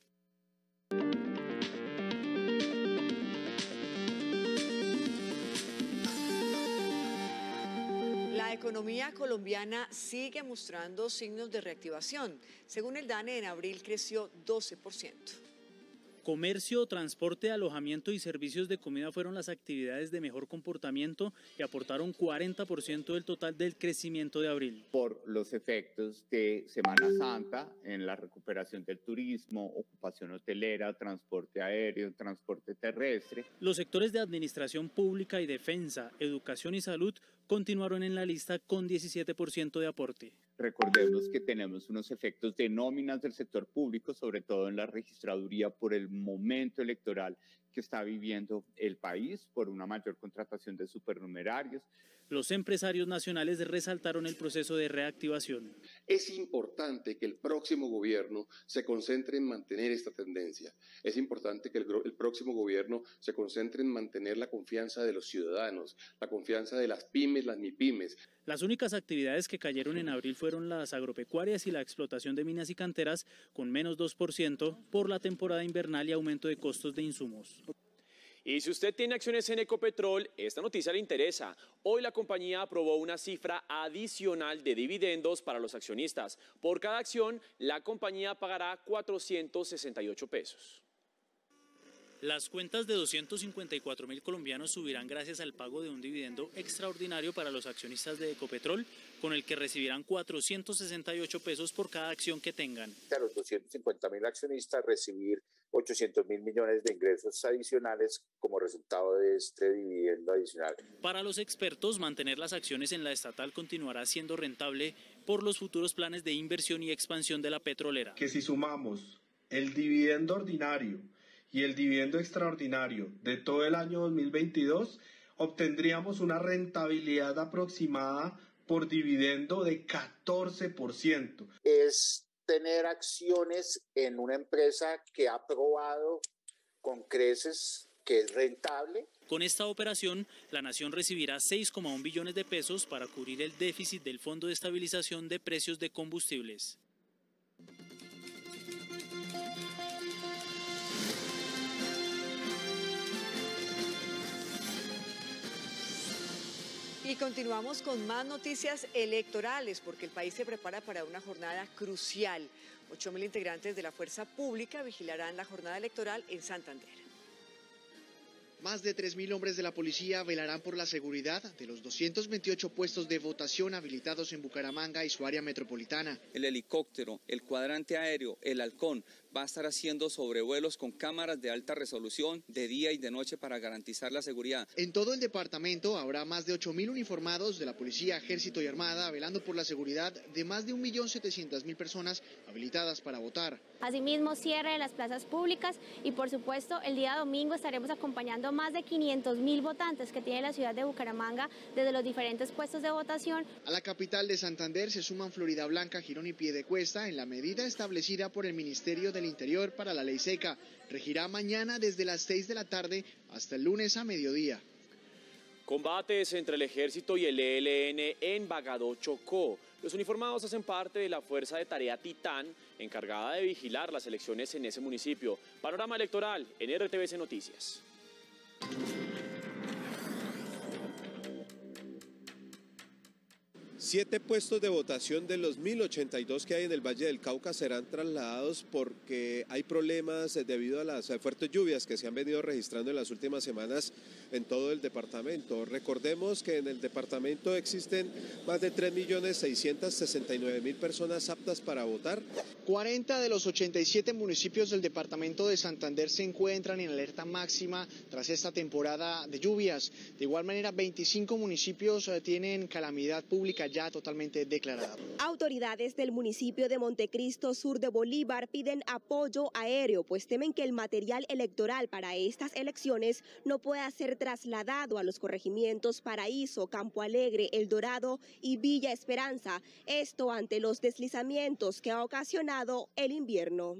La economía colombiana sigue mostrando signos de reactivación. Según el DANE, en abril creció 12%. Comercio, transporte, alojamiento y servicios de comida fueron las actividades de mejor comportamiento y aportaron 40% del total del crecimiento de abril. Por los efectos de Semana Santa en la recuperación del turismo, ocupación hotelera, transporte aéreo, transporte terrestre. Los sectores de administración pública y defensa, educación y salud continuaron en la lista con 17% de aporte. Recordemos que tenemos unos efectos de nóminas del sector público, sobre todo en la registraduría, por el momento electoral que está viviendo el país, por una mayor contratación de supernumerarios. Los empresarios nacionales resaltaron el proceso de reactivación. Es importante que el próximo gobierno se concentre en mantener esta tendencia. Es importante que el próximo gobierno se concentre en mantener la confianza de los ciudadanos, la confianza de las pymes, las MIPYMES. Las únicas actividades que cayeron en abril fueron las agropecuarias y la explotación de minas y canteras, con menos 2% por la temporada invernal y aumento de costos de insumos. Y si usted tiene acciones en Ecopetrol, esta noticia le interesa. Hoy la compañía aprobó una cifra adicional de dividendos para los accionistas. Por cada acción, la compañía pagará 468 pesos. Las cuentas de 254.000 colombianos subirán gracias al pago de un dividendo extraordinario para los accionistas de Ecopetrol, con el que recibirán 468 pesos por cada acción que tengan. A los 250.000 accionistas recibir 800.000 millones de ingresos adicionales como resultado de este dividendo adicional. Para los expertos, mantener las acciones en la estatal continuará siendo rentable por los futuros planes de inversión y expansión de la petrolera. Que si sumamos el dividendo ordinario y el dividendo extraordinario de todo el año 2022, obtendríamos una rentabilidad aproximada por dividendo de 14%. Es tener acciones en una empresa que ha probado con creces que es rentable. Con esta operación, la nación recibirá 6,1 billones de pesos para cubrir el déficit del Fondo de Estabilización de Precios de Combustibles. Y continuamos con más noticias electorales, porque el país se prepara para una jornada crucial. 8.000 integrantes de la fuerza pública vigilarán la jornada electoral en Santander. Más de 3.000 hombres de la policía velarán por la seguridad de los 228 puestos de votación habilitados en Bucaramanga y su área metropolitana. El helicóptero, el cuadrante aéreo, el halcón va a estar haciendo sobrevuelos con cámaras de alta resolución de día y de noche para garantizar la seguridad. En todo el departamento habrá más de 8.000 uniformados de la policía, ejército y armada velando por la seguridad de más de 1.700.000 personas habilitadas para votar. Asimismo, cierre de las plazas públicas y, por supuesto, el día domingo estaremos acompañando más de 500.000 votantes que tiene la ciudad de Bucaramanga desde los diferentes puestos de votación. A la capital de Santander se suman Florida Blanca, Girón y Piedecuesta en la medida establecida por el Ministerio del Interior para la ley seca. Regirá mañana desde las 6 de la tarde hasta el lunes a mediodía. Combates entre el ejército y el ELN en Bagadó, Chocó. Los uniformados hacen parte de la Fuerza de Tarea Titán, encargada de vigilar las elecciones en ese municipio. Panorama electoral en RTVC Noticias. Siete puestos de votación de los 1.082 que hay en el Valle del Cauca serán trasladados porque hay problemas debido a las fuertes lluvias que se han venido registrando en las últimas semanas en todo el departamento. Recordemos que en el departamento existen más de 3.669.000 personas aptas para votar. 40 de los 87 municipios del departamento de Santander se encuentran en alerta máxima tras esta temporada de lluvias. De igual manera, 25 municipios tienen calamidad pública ya totalmente declarada. Autoridades del municipio de Montecristo, sur de Bolívar, piden apoyo aéreo, pues temen que el material electoral para estas elecciones no pueda ser trasladado a los corregimientos Paraíso, Campo Alegre, El Dorado y Villa Esperanza. Esto ante los deslizamientos que ha ocasionado el invierno.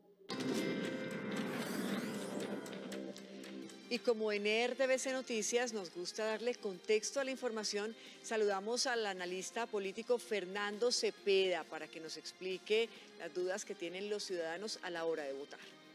Y como en RTVC Noticias nos gusta darle contexto a la información, saludamos al analista político Fernando Cepeda para que nos explique las dudas que tienen los ciudadanos a la hora de votar.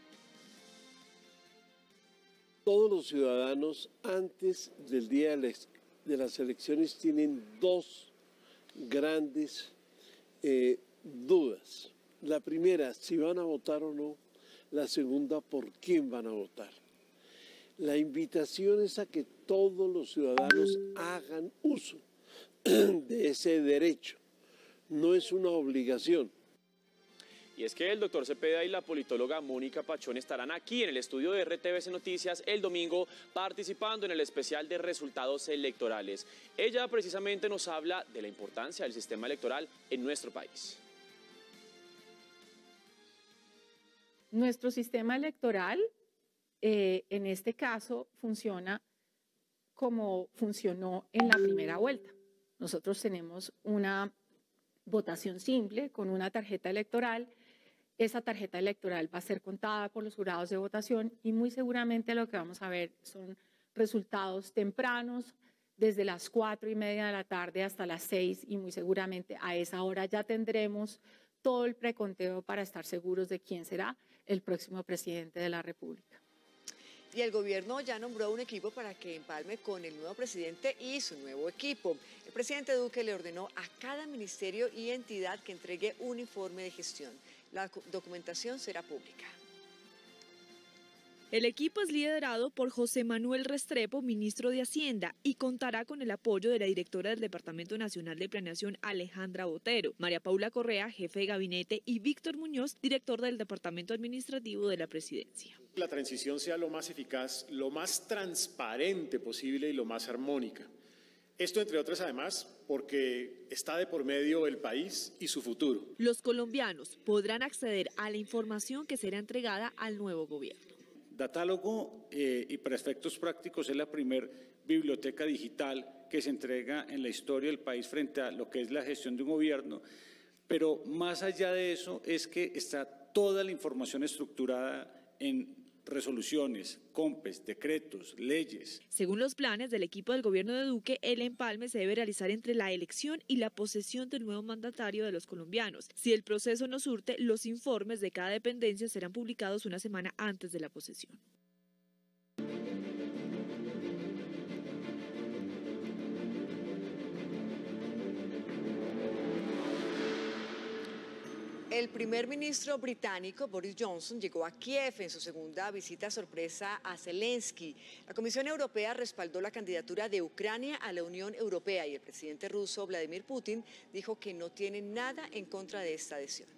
Todos los ciudadanos antes del día de las elecciones tienen dos grandes dudas. La primera, si van a votar o no. La segunda, por quién van a votar. La invitación es a que todos los ciudadanos hagan uso de ese derecho. No es una obligación. Y es que el doctor Cepeda y la politóloga Mónica Pachón estarán aquí en el estudio de RTVC Noticias el domingo participando en el especial de resultados electorales. Ella precisamente nos habla de la importancia del sistema electoral en nuestro país. Nuestro sistema electoral, en este caso, funciona como funcionó en la primera vuelta. Nosotros tenemos una votación simple con una tarjeta electoral. Esa tarjeta electoral va a ser contada por los jurados de votación y muy seguramente lo que vamos a ver son resultados tempranos, desde las 4:30 de la tarde hasta las 6, y muy seguramente a esa hora ya tendremos todo el preconteo para estar seguros de quién será el próximo presidente de la República. Y el gobierno ya nombró un equipo para que empalme con el nuevo presidente y su nuevo equipo. El presidente Duque le ordenó a cada ministerio y entidad que entregue un informe de gestión. La documentación será pública. El equipo es liderado por José Manuel Restrepo, ministro de Hacienda, y contará con el apoyo de la directora del Departamento Nacional de Planeación, Alejandra Botero, María Paula Correa, jefe de gabinete, y Víctor Muñoz, director del Departamento Administrativo de la Presidencia. La transición sea lo más eficaz, lo más transparente posible y lo más armónica. Esto, entre otras, además, porque está de por medio el país y su futuro. Los colombianos podrán acceder a la información que será entregada al nuevo gobierno. Datálogo y para efectos prácticos es la primer biblioteca digital que se entrega en la historia del país frente a lo que es la gestión de un gobierno, pero más allá de eso es que está toda la información estructurada en resoluciones, COMPES, decretos, leyes. Según los planes del equipo del gobierno de Duque, el empalme se debe realizar entre la elección y la posesión del nuevo mandatario de los colombianos. Si el proceso no surte, los informes de cada dependencia serán publicados una semana antes de la posesión. El primer ministro británico Boris Johnson llegó a Kiev en su segunda visita sorpresa a Zelensky. La Comisión Europea respaldó la candidatura de Ucrania a la Unión Europea y el presidente ruso Vladimir Putin dijo que no tiene nada en contra de esta adhesión.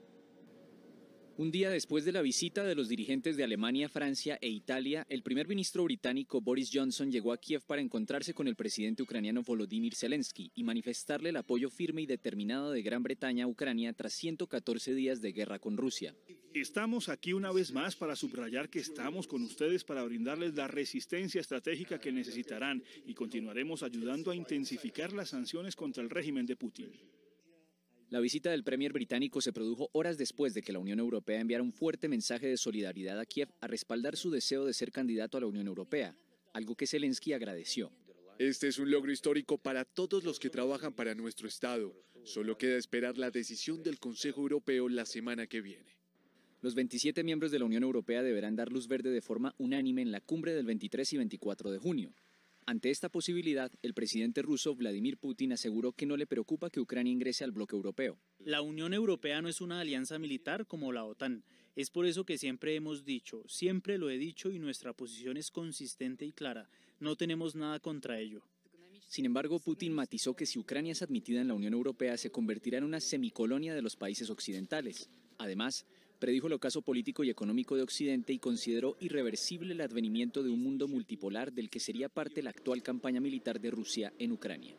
Un día después de la visita de los dirigentes de Alemania, Francia e Italia, el primer ministro británico Boris Johnson llegó a Kiev para encontrarse con el presidente ucraniano Volodymyr Zelensky y manifestarle el apoyo firme y determinado de Gran Bretaña a Ucrania tras 114 días de guerra con Rusia. Estamos aquí una vez más para subrayar que estamos con ustedes para brindarles la resistencia estratégica que necesitarán y continuaremos ayudando a intensificar las sanciones contra el régimen de Putin. La visita del premier británico se produjo horas después de que la Unión Europea enviara un fuerte mensaje de solidaridad a Kiev a respaldar su deseo de ser candidato a la Unión Europea, algo que Zelensky agradeció. Este es un logro histórico para todos los que trabajan para nuestro Estado. Solo queda esperar la decisión del Consejo Europeo la semana que viene. Los 27 miembros de la Unión Europea deberán dar luz verde de forma unánime en la cumbre del 23 y 24 de junio. Ante esta posibilidad, el presidente ruso Vladimir Putin aseguró que no le preocupa que Ucrania ingrese al bloque europeo. La Unión Europea no es una alianza militar como la OTAN. Es por eso que siempre hemos dicho, siempre lo he dicho y nuestra posición es consistente y clara. No tenemos nada contra ello. Sin embargo, Putin matizó que si Ucrania es admitida en la Unión Europea se convertirá en una semicolonia de los países occidentales. Además, predijo el ocaso político y económico de Occidente y consideró irreversible el advenimiento de un mundo multipolar del que sería parte la actual campaña militar de Rusia en Ucrania.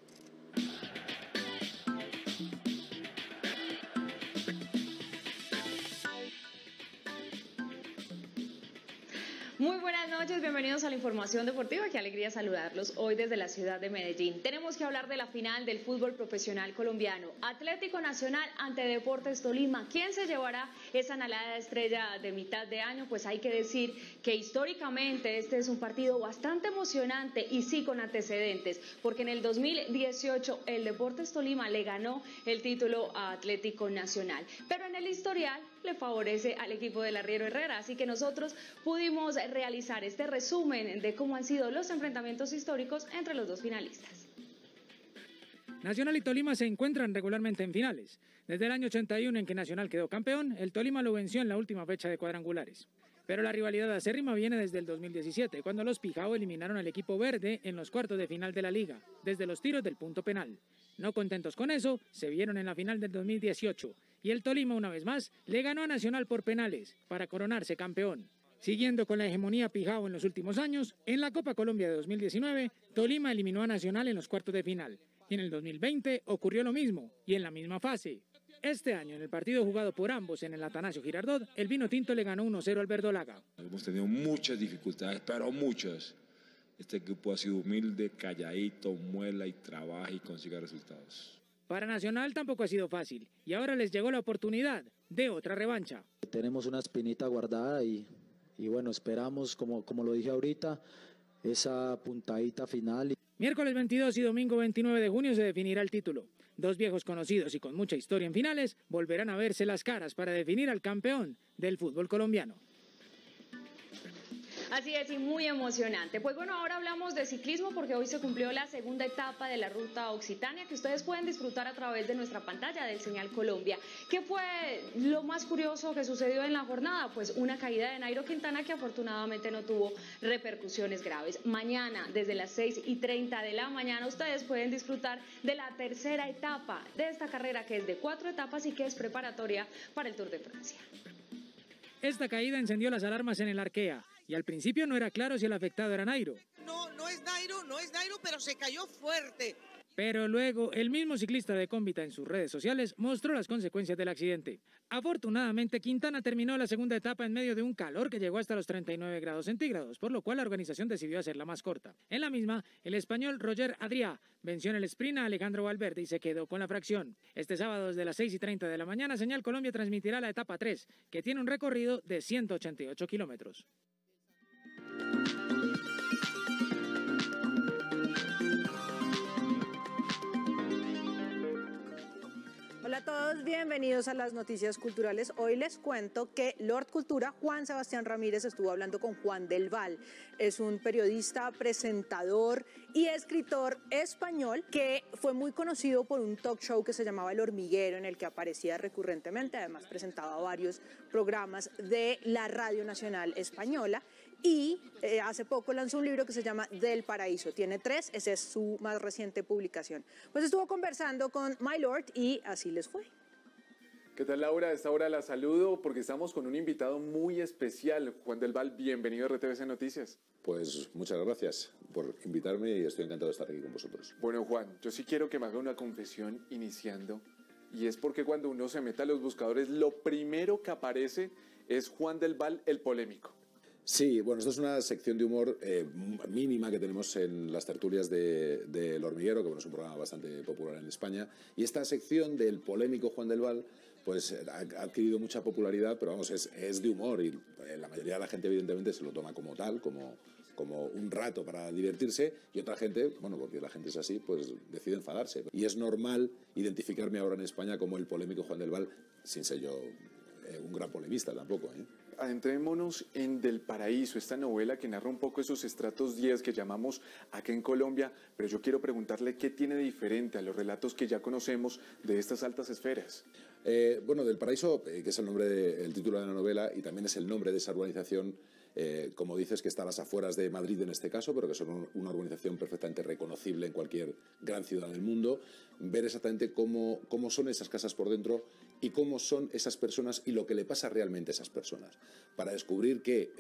Muy buenas noches, bienvenidos a la información deportiva, qué alegría saludarlos hoy desde la ciudad de Medellín. Tenemos que hablar de la final del fútbol profesional colombiano, Atlético Nacional ante Deportes Tolima. ¿Quién se llevará esa anhelada estrella de mitad de año? Pues hay que decir que históricamente este es un partido bastante emocionante y sí con antecedentes, porque en el 2018 el Deportes Tolima le ganó el título a Atlético Nacional, pero en el historial le favorece al equipo del Arriero Herrera, así que nosotros pudimos realizar este resumen de cómo han sido los enfrentamientos históricos entre los dos finalistas. Nacional y Tolima se encuentran regularmente en finales. Desde el año 81 en que Nacional quedó campeón, el Tolima lo venció en la última fecha de cuadrangulares. Pero la rivalidad acérrima viene desde el 2017, cuando los Pijao eliminaron al equipo verde en los cuartos de final de la liga, desde los tiros del punto penal. No contentos con eso, se vieron en la final del 2018 y el Tolima una vez más le ganó a Nacional por penales para coronarse campeón. Siguiendo con la hegemonía Pijao en los últimos años, en la Copa Colombia de 2019, Tolima eliminó a Nacional en los cuartos de final. Y en el 2020 ocurrió lo mismo, y en la misma fase. Este año, en el partido jugado por ambos en el Atanasio Girardot, el Vino Tinto le ganó 1-0 al Verdolaga. Hemos tenido muchas dificultades, pero muchas. Este equipo ha sido humilde, calladito, muela y trabaja y consigue resultados. Para Nacional tampoco ha sido fácil, y ahora les llegó la oportunidad de otra revancha. Tenemos una espinita guardada y bueno, esperamos, como lo dije ahorita, esa puntadita final. Miércoles 22 y domingo 29 de junio se definirá el título. Dos viejos conocidos y con mucha historia en finales volverán a verse las caras para definir al campeón del fútbol colombiano. Así es, y muy emocionante. Pues bueno, ahora hablamos de ciclismo porque hoy se cumplió la segunda etapa de la Ruta Occitania que ustedes pueden disfrutar a través de nuestra pantalla del Señal Colombia. ¿Qué fue lo más curioso que sucedió en la jornada? Pues una caída de Nairo Quintana que afortunadamente no tuvo repercusiones graves. Mañana, desde las 6:30 de la mañana, ustedes pueden disfrutar de la tercera etapa de esta carrera que es de 4 etapas y que es preparatoria para el Tour de Francia. Esta caída encendió las alarmas en el Arkea. Y al principio no era claro si el afectado era Nairo. No es Nairo, pero se cayó fuerte. Pero luego el mismo ciclista de Cómbita en sus redes sociales mostró las consecuencias del accidente. Afortunadamente Quintana terminó la segunda etapa en medio de un calor que llegó hasta los 39 grados centígrados, por lo cual la organización decidió hacerla más corta. En la misma, el español Roger Adrià venció en el sprint a Alejandro Valverde y se quedó con la fracción. Este sábado desde las 6:30 de la mañana, Señal Colombia transmitirá la etapa 3, que tiene un recorrido de 188 kilómetros. Hola a todos, bienvenidos a las noticias culturales. Hoy les cuento que Lord Cultura, Juan Sebastián Ramírez, estuvo hablando con Juan del Val. Es un periodista, presentador y escritor español que fue muy conocido por un talk show que se llamaba El Hormiguero, en el que aparecía recurrentemente. Además presentaba varios programas de la Radio Nacional Española. Y hace poco lanzó un libro que se llama Del Paraíso. Tiene 3, esa es su más reciente publicación. Pues estuvo conversando con My Lord y así les fue. ¿Qué tal, Laura? A esta hora la saludo porque estamos con un invitado muy especial. Juan del Val, bienvenido a RTVC Noticias. Pues muchas gracias por invitarme y estoy encantado de estar aquí con vosotros. Bueno, Juan, yo sí quiero que me haga una confesión iniciando, y es porque cuando uno se mete a los buscadores, lo primero que aparece es Juan del Val, el polémico. Sí, bueno, esto es una sección de humor mínima que tenemos en las tertulias del Hormiguero, que bueno, es un programa bastante popular en España. Y esta sección del polémico Juan del Val, pues ha adquirido mucha popularidad, pero vamos, es de humor y la mayoría de la gente evidentemente se lo toma como tal, como un rato para divertirse, y otra gente, bueno, porque la gente es así, pues decide enfadarse. Y es normal identificarme ahora en España como el polémico Juan del Val, sin ser yo un gran polemista tampoco, ¿eh? Adentrémonos en Del Paraíso, esta novela que narra un poco esos estratos 10 que llamamos acá en Colombia, pero yo quiero preguntarle qué tiene de diferente a los relatos que ya conocemos de estas altas esferas. Bueno, Del Paraíso, que es el título de la novela, y también es el nombre de esa urbanización, como dices, que está a las afueras de Madrid en este caso, pero que son una urbanización perfectamente reconocible en cualquier gran ciudad del mundo. Ver exactamente cómo son esas casas por dentro y cómo son esas personas y lo que le pasa realmente a esas personas, para descubrir que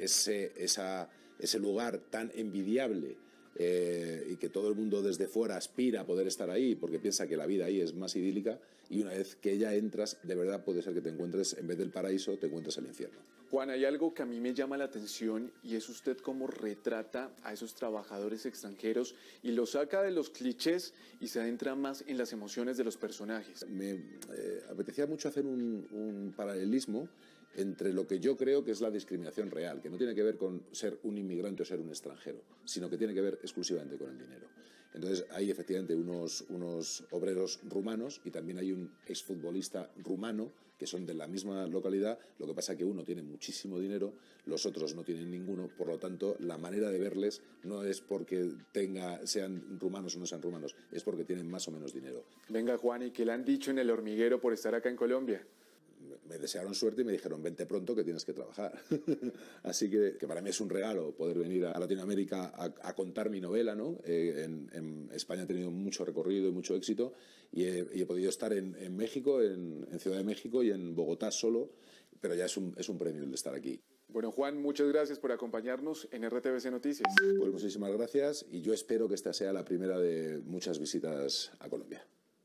ese lugar tan envidiable y que todo el mundo desde fuera aspira a poder estar ahí porque piensa que la vida ahí es más idílica, y una vez que ya entras, de verdad puede ser que te encuentres, en vez del paraíso, te encuentres el infierno. Juan, hay algo que a mí me llama la atención y es usted cómo retrata a esos trabajadores extranjeros y los saca de los clichés y se adentra más en las emociones de los personajes. Me apetecía mucho hacer un paralelismo entre lo que yo creo que es la discriminación real, que no tiene que ver con ser un inmigrante o ser un extranjero, sino que tiene que ver exclusivamente con el dinero. Entonces hay efectivamente unos obreros rumanos y también hay un exfutbolista rumano que son de la misma localidad, lo que pasa que uno tiene muchísimo dinero, los otros no tienen ninguno, por lo tanto la manera de verles no es porque sean rumanos o no sean rumanos, es porque tienen más o menos dinero. Venga, Juan, ¿y qué le han dicho en El Hormiguero por estar acá en Colombia? Me desearon suerte y me dijeron, vente pronto que tienes que trabajar. Así que para mí es un regalo poder venir a Latinoamérica a contar mi novela, ¿no? En España he tenido mucho recorrido y mucho éxito y he podido estar en México, en Ciudad de México y en Bogotá solo, pero ya es un premio el de estar aquí. Bueno, Juan, muchas gracias por acompañarnos en RTVC Noticias. Pues muchísimas gracias y yo espero que esta sea la primera de muchas visitas a Colombia.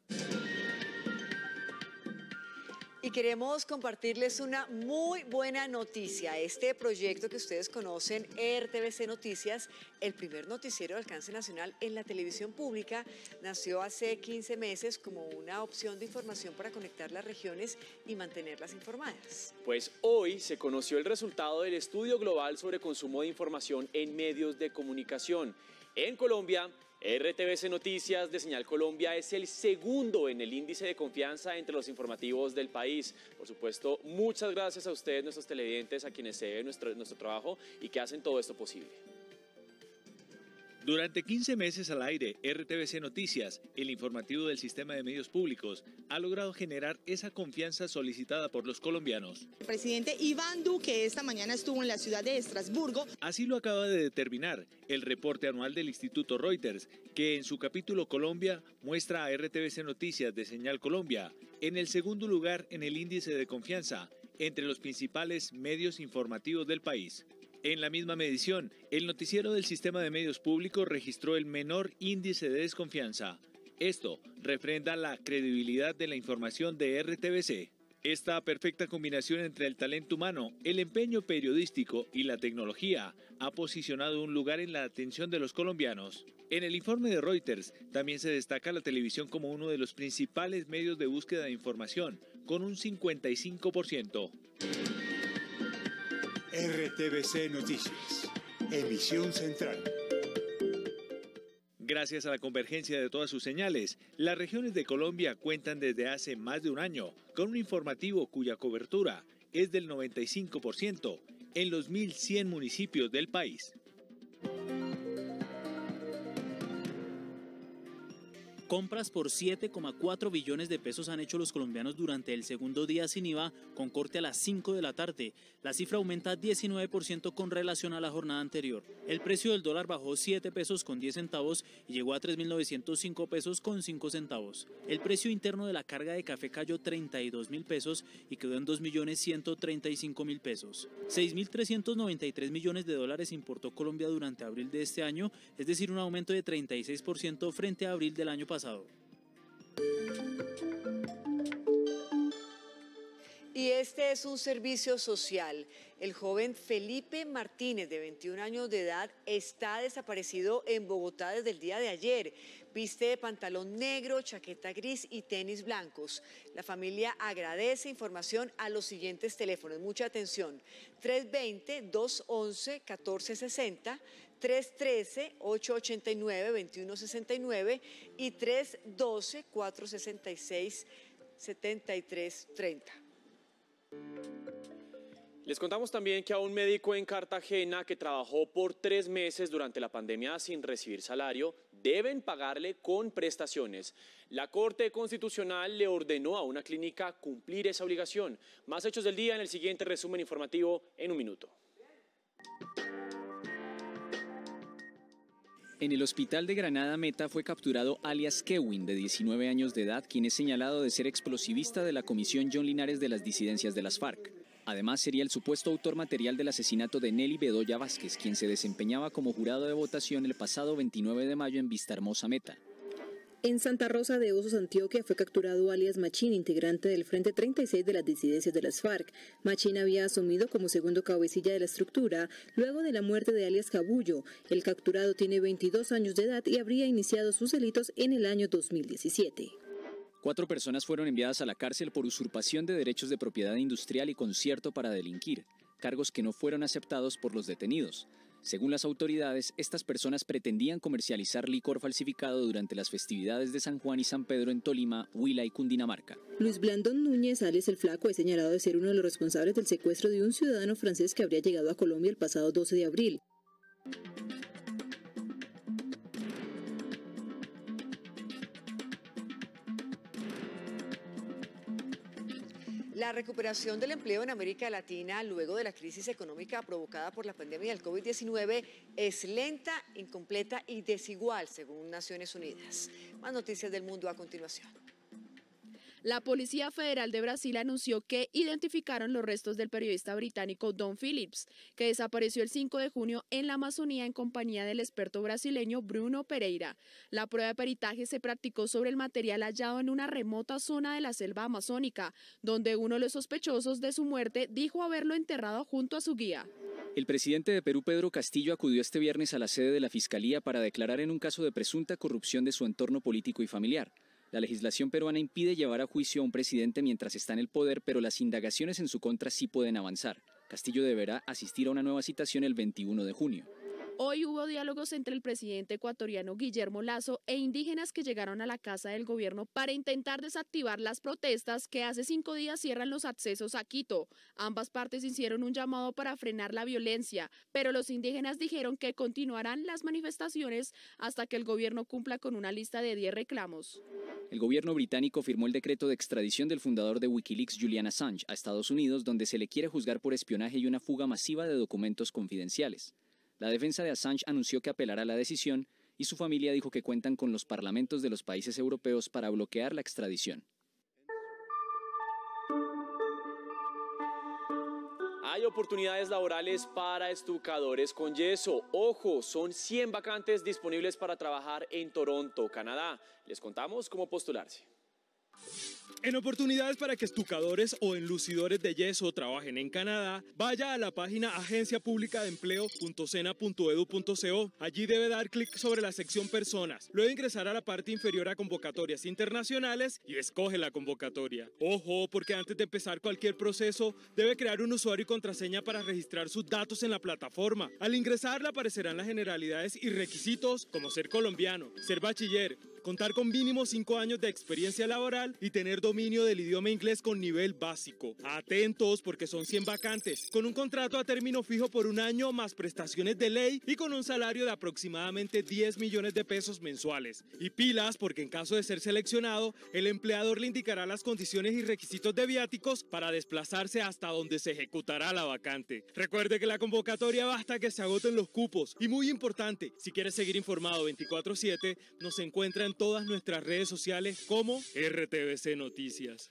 Y queremos compartirles una muy buena noticia. Este proyecto que ustedes conocen, RTVC Noticias, el primer noticiero de alcance nacional en la televisión pública, nació hace 15 meses como una opción de información para conectar las regiones y mantenerlas informadas. Pues hoy se conoció el resultado del estudio global sobre consumo de información en medios de comunicación. En Colombia, RTVC Noticias de Señal Colombia es el segundo en el índice de confianza entre los informativos del país. Por supuesto, muchas gracias a ustedes, nuestros televidentes, a quienes se ve nuestro trabajo y que hacen todo esto posible. Durante 15 meses al aire, RTVC Noticias, el informativo del sistema de medios públicos, ha logrado generar esa confianza solicitada por los colombianos. El presidente Iván Duque esta mañana estuvo en la ciudad de Estrasburgo. Así lo acaba de determinar el reporte anual del Instituto Reuters, que en su capítulo Colombia muestra a RTVC Noticias de Señal Colombia en el segundo lugar en el índice de confianza entre los principales medios informativos del país. En la misma medición, el noticiero del sistema de medios públicos registró el menor índice de desconfianza. Esto refrenda la credibilidad de la información de RTVC. Esta perfecta combinación entre el talento humano, el empeño periodístico y la tecnología ha posicionado un lugar en la atención de los colombianos. En el informe de Reuters también se destaca la televisión como uno de los principales medios de búsqueda de información, con un 55%. RTVC Noticias, emisión central. Gracias a la convergencia de todas sus señales, las regiones de Colombia cuentan desde hace más de un año con un informativo cuya cobertura es del 95% en los 1.100 municipios del país. Compras por 7,4 billones de pesos han hecho los colombianos durante el segundo día sin IVA, con corte a las 5 de la tarde. La cifra aumenta 19% con relación a la jornada anterior. El precio del dólar bajó 7 pesos con 10 centavos y llegó a 3.905 pesos con 5 centavos. El precio interno de la carga de café cayó 32.000 pesos y quedó en 2.135.000 pesos. 6.393 millones de dólares importó Colombia durante abril de este año, es decir, un aumento de 36% frente a abril del año pasado. Y este es un servicio social. El joven Felipe Martínez, de 21 años de edad, está desaparecido en Bogotá desde el día de ayer. Viste pantalón negro, chaqueta gris y tenis blancos. La familia agradece información a los siguientes teléfonos. Mucha atención. 320-211-1460, 313-889-2169 y 312-466-7330. Les contamos también que a un médico en Cartagena que trabajó por 3 meses durante la pandemia sin recibir salario, deben pagarle con prestaciones. La Corte Constitucional le ordenó a una clínica cumplir esa obligación. Más hechos del día en el siguiente resumen informativo en un minuto. En el hospital de Granada Meta fue capturado alias Kewin, de 19 años de edad, quien es señalado de ser explosivista de la Comisión John Linares de las disidencias de las FARC. Además, sería el supuesto autor material del asesinato de Nelly Bedoya Vázquez, quien se desempeñaba como jurado de votación el pasado 29 de mayo en Vistahermosa Meta. En Santa Rosa de Osos, Antioquia, fue capturado alias Machín, integrante del Frente 36 de las disidencias de las FARC. Machín había asumido como segundo cabecilla de la estructura luego de la muerte de alias Cabullo. El capturado tiene 22 años de edad y habría iniciado sus delitos en el año 2017. 4 personas fueron enviadas a la cárcel por usurpación de derechos de propiedad industrial y concierto para delinquir, cargos que no fueron aceptados por los detenidos. Según las autoridades, estas personas pretendían comercializar licor falsificado durante las festividades de San Juan y San Pedro en Tolima, Huila y Cundinamarca. Luis Blandón Núñez, alias El Flaco, es señalado de ser uno de los responsables del secuestro de un ciudadano francés que habría llegado a Colombia el pasado 12 de abril. La recuperación del empleo en América Latina luego de la crisis económica provocada por la pandemia del COVID-19 es lenta, incompleta y desigual, según Naciones Unidas. Más noticias del mundo a continuación. La Policía Federal de Brasil anunció que identificaron los restos del periodista británico Don Phillips, que desapareció el 5 de junio en la Amazonía en compañía del experto brasileño Bruno Pereira. La prueba de peritaje se practicó sobre el material hallado en una remota zona de la selva amazónica, donde uno de los sospechosos de su muerte dijo haberlo enterrado junto a su guía. El presidente de Perú, Pedro Castillo, acudió este viernes a la sede de la Fiscalía para declarar en un caso de presunta corrupción de su entorno político y familiar. La legislación peruana impide llevar a juicio a un presidente mientras está en el poder, pero las indagaciones en su contra sí pueden avanzar. Castillo deberá asistir a una nueva citación el 21 de junio. Hoy hubo diálogos entre el presidente ecuatoriano Guillermo Lasso e indígenas que llegaron a la casa del gobierno para intentar desactivar las protestas que hace 5 días cierran los accesos a Quito. Ambas partes hicieron un llamado para frenar la violencia, pero los indígenas dijeron que continuarán las manifestaciones hasta que el gobierno cumpla con una lista de 10 reclamos. El gobierno británico firmó el decreto de extradición del fundador de Wikileaks, Julian Assange, a Estados Unidos, donde se le quiere juzgar por espionaje y una fuga masiva de documentos confidenciales. La defensa de Assange anunció que apelará a la decisión y su familia dijo que cuentan con los parlamentos de los países europeos para bloquear la extradición. Hay oportunidades laborales para estucadores con yeso. Ojo, son 100 vacantes disponibles para trabajar en Toronto, Canadá. Les contamos cómo postularse. En oportunidades para que estucadores o enlucidores de yeso trabajen en Canadá, vaya a la página agenciapublicadeempleo.sena.edu.co. Allí debe dar clic sobre la sección Personas. Luego ingresar a la parte inferior a Convocatorias Internacionales y escoge la convocatoria. Ojo, porque antes de empezar cualquier proceso, debe crear un usuario y contraseña para registrar sus datos en la plataforma. Al ingresar le aparecerán las generalidades y requisitos como ser colombiano, ser bachiller, contar con mínimo 5 años de experiencia laboral y tener dominio del idioma inglés con nivel básico. Atentos porque son 100 vacantes, con un contrato a término fijo por 1 año más prestaciones de ley y con un salario de aproximadamente 10 millones de pesos mensuales. Y pilas porque en caso de ser seleccionado, el empleador le indicará las condiciones y requisitos de viáticos para desplazarse hasta donde se ejecutará la vacante. Recuerde que la convocatoria va hasta que se agoten los cupos. Y muy importante, si quieres seguir informado 24/7, nos encuentra en todas nuestras redes sociales como RTVC Noticias.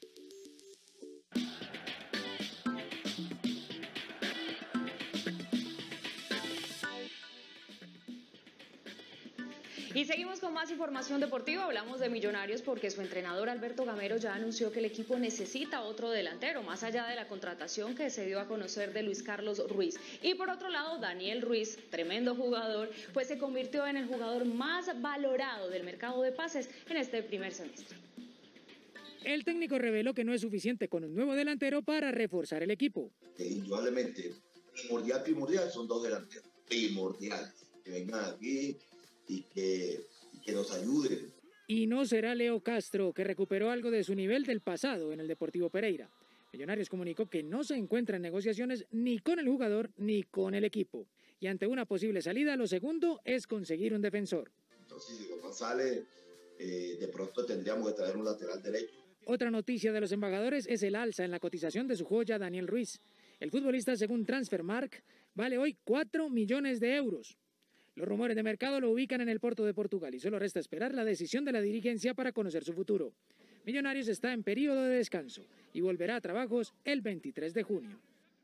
Y seguimos con más información deportiva. Hablamos de Millonarios porque su entrenador Alberto Gamero ya anunció que el equipo necesita otro delantero, más allá de la contratación que se dio a conocer de Luis Carlos Ruiz. Y por otro lado, Daniel Ruiz, tremendo jugador, pues se convirtió en el jugador más valorado del mercado de pases en este primer semestre. El técnico reveló que no es suficiente con un nuevo delantero para reforzar el equipo. Indudablemente, primordial son 2 delanteros, primordiales, que vengan aquí y que nos ayuden. Y no será Leo Castro, que recuperó algo de su nivel del pasado en el Deportivo Pereira. Millonarios comunicó que no se encuentra en negociaciones ni con el jugador ni con el equipo. Y ante una posible salida, lo segundo es conseguir un defensor. Entonces, si no sale, de pronto tendríamos que traer un lateral derecho. Otra noticia de los embajadores es el alza en la cotización de su joya Daniel Ruiz. El futbolista, según Transfermarkt, vale hoy 4 millones de euros. Los rumores de mercado lo ubican en el Porto de Portugal y solo resta esperar la decisión de la dirigencia para conocer su futuro. Millonarios está en periodo de descanso y volverá a trabajos el 23 de junio.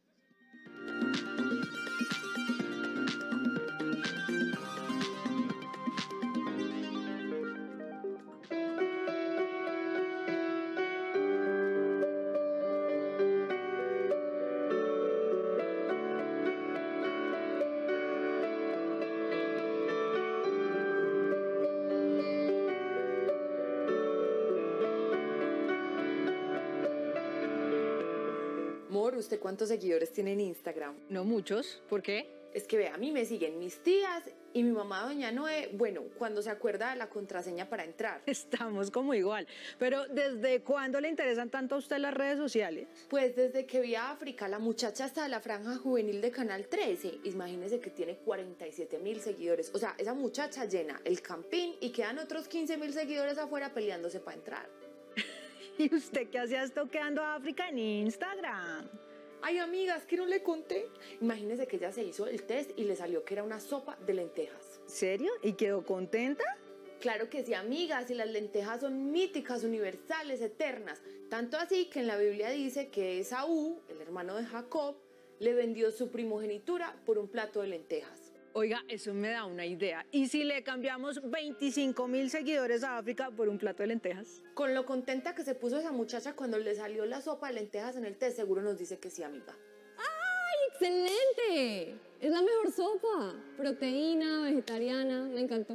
¿Usted cuántos seguidores tiene en Instagram? No muchos. ¿Por qué? Es que vea, a mí me siguen mis tías y mi mamá, doña Noé, bueno, cuando se acuerda de la contraseña para entrar. Estamos como igual. Pero ¿desde cuándo le interesan tanto a usted las redes sociales? Pues desde que vi a África, la muchacha hasta de la franja juvenil de Canal 13. Imagínese que tiene 47.000 seguidores. O sea, esa muchacha llena el campín y quedan otros 15.000 seguidores afuera peleándose para entrar. ¿Y usted qué hacía estoqueando a África en Instagram? Ay, amigas, que no le conté. Imagínese que ella se hizo el test y le salió que era una sopa de lentejas. ¿Serio? ¿Y quedó contenta? Claro que sí, amigas, y las lentejas son míticas, universales, eternas. Tanto así que en la Biblia dice que Esaú, el hermano de Jacob, le vendió su primogenitura por un plato de lentejas. Oiga, eso me da una idea. ¿Y si le cambiamos 25.000 seguidores a África por un plato de lentejas? Con lo contenta que se puso esa muchacha cuando le salió la sopa de lentejas en el té, seguro nos dice que sí, amiga. ¡Ay, excelente! Es la mejor sopa. Proteína, vegetariana, me encantó.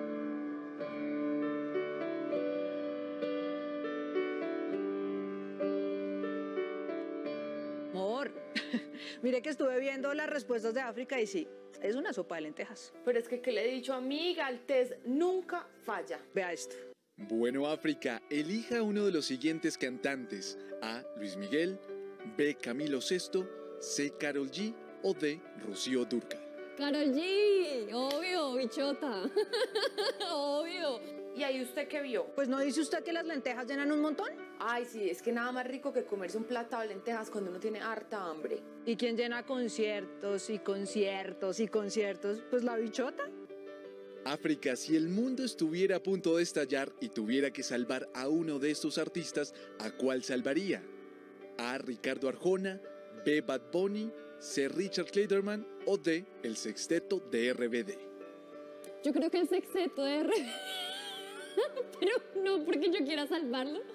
Amor, mire que estuve viendo las respuestas de África y sí, es una sopa de lentejas. Pero es que, ¿qué le he dicho, amiga? El test nunca falla. Vea esto. Bueno, África, elija uno de los siguientes cantantes. A. Luis Miguel, B. Camilo VI, C. Karol G o D. Rocío Dúrcal. Karol G, obvio, bichota. Obvio. ¿Y ahí usted qué vio? Pues ¿no dice usted que las lentejas llenan un montón? Ay, sí, es que nada más rico que comerse un plato de lentejas cuando uno tiene harta hambre. ¿Y quién llena conciertos y conciertos y conciertos? Pues la bichota. África, si el mundo estuviera a punto de estallar y tuviera que salvar a uno de estos artistas, ¿a cuál salvaría? A. Ricardo Arjona, B. Bad Bunny, C. Richard Clayderman o D. El sexteto de RBD. Yo creo que el sexteto de RBD. Pero no porque yo quiera salvarlo,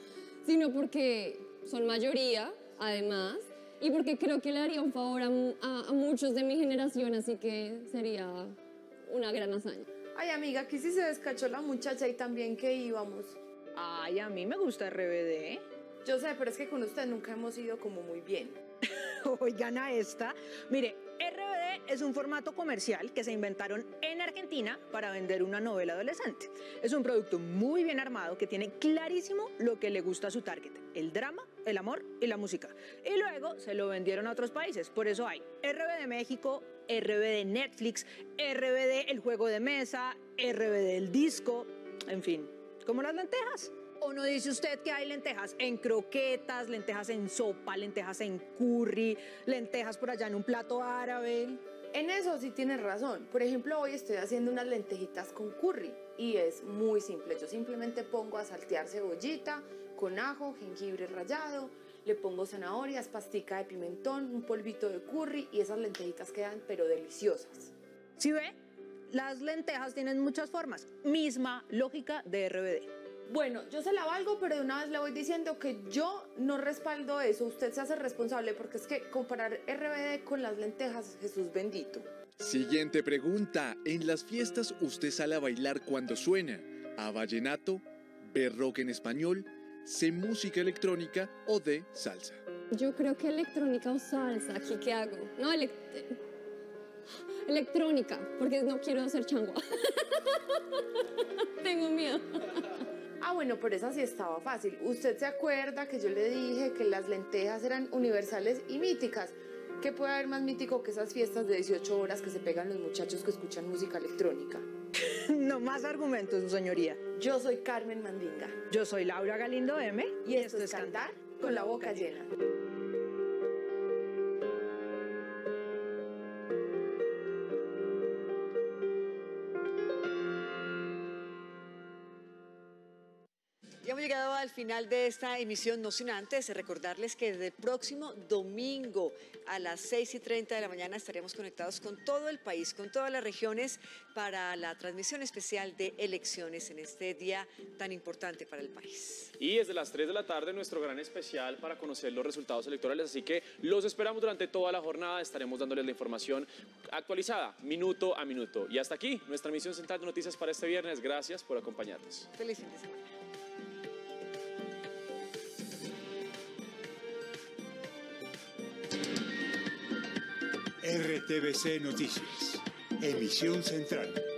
sino porque son mayoría, además, y porque creo que le haría un favor a muchos de mi generación, así que sería una gran hazaña. Ay, amiga, aquí sí se descachó la muchacha y también que íbamos. Ay, a mí me gusta RBD. Yo sé, pero es que con usted nunca hemos ido como muy bien. Oigan a esta. Mire, RBD es un formato comercial que se inventaron en Argentina para vender una novela adolescente. Es un producto muy bien armado que tiene clarísimo lo que le gusta a su target: el drama, el amor y la música. Y luego se lo vendieron a otros países. Por eso hay RBD México, RBD Netflix, RBD el juego de mesa, RBD el disco, en fin, como las lentejas. ¿O no dice usted que hay lentejas en croquetas, lentejas en sopa, lentejas en curry, lentejas por allá en un plato árabe? En eso sí tienes razón. Por ejemplo, hoy estoy haciendo unas lentejitas con curry y es muy simple. Yo simplemente pongo a saltear cebollita con ajo, jengibre rallado, le pongo zanahorias, pastica de pimentón, un polvito de curry y esas lentejitas quedan pero deliciosas. ¿Sí ve? Las lentejas tienen muchas formas. Misma lógica de RBD. Bueno, yo se la valgo, pero de una vez le voy diciendo que yo no respaldo eso. Usted se hace responsable porque es que comparar RBD con las lentejas, Jesús bendito. Siguiente pregunta. ¿En las fiestas usted sale a bailar cuando suena a vallenato, B rock en español, C música electrónica o D salsa? Yo creo que electrónica o salsa. ¿Aquí qué hago? No, electrónica, porque no quiero ser changua. Tengo miedo. Ah, bueno, pero esa sí estaba fácil. ¿Usted se acuerda que yo le dije que las lentejas eran universales y míticas? ¿Qué puede haber más mítico que esas fiestas de 18 horas que se pegan los muchachos que escuchan música electrónica? No más argumentos, su señoría. Yo soy Carmen Mandinga. Yo soy Laura Galindo M. Y esto es Cantar con la boca llena. Ya hemos llegado al final de esta emisión, no sin antes recordarles que desde el próximo domingo a las 6:30 de la mañana estaremos conectados con todo el país, con todas las regiones, para la transmisión especial de elecciones en este día tan importante para el país. Y desde las 3 de la tarde nuestro gran especial para conocer los resultados electorales, así que los esperamos durante toda la jornada, estaremos dándoles la información actualizada, minuto a minuto. Y hasta aquí nuestra emisión central de noticias para este viernes. Gracias por acompañarnos. Feliz fin de semana. RTBC Noticias, emisión central.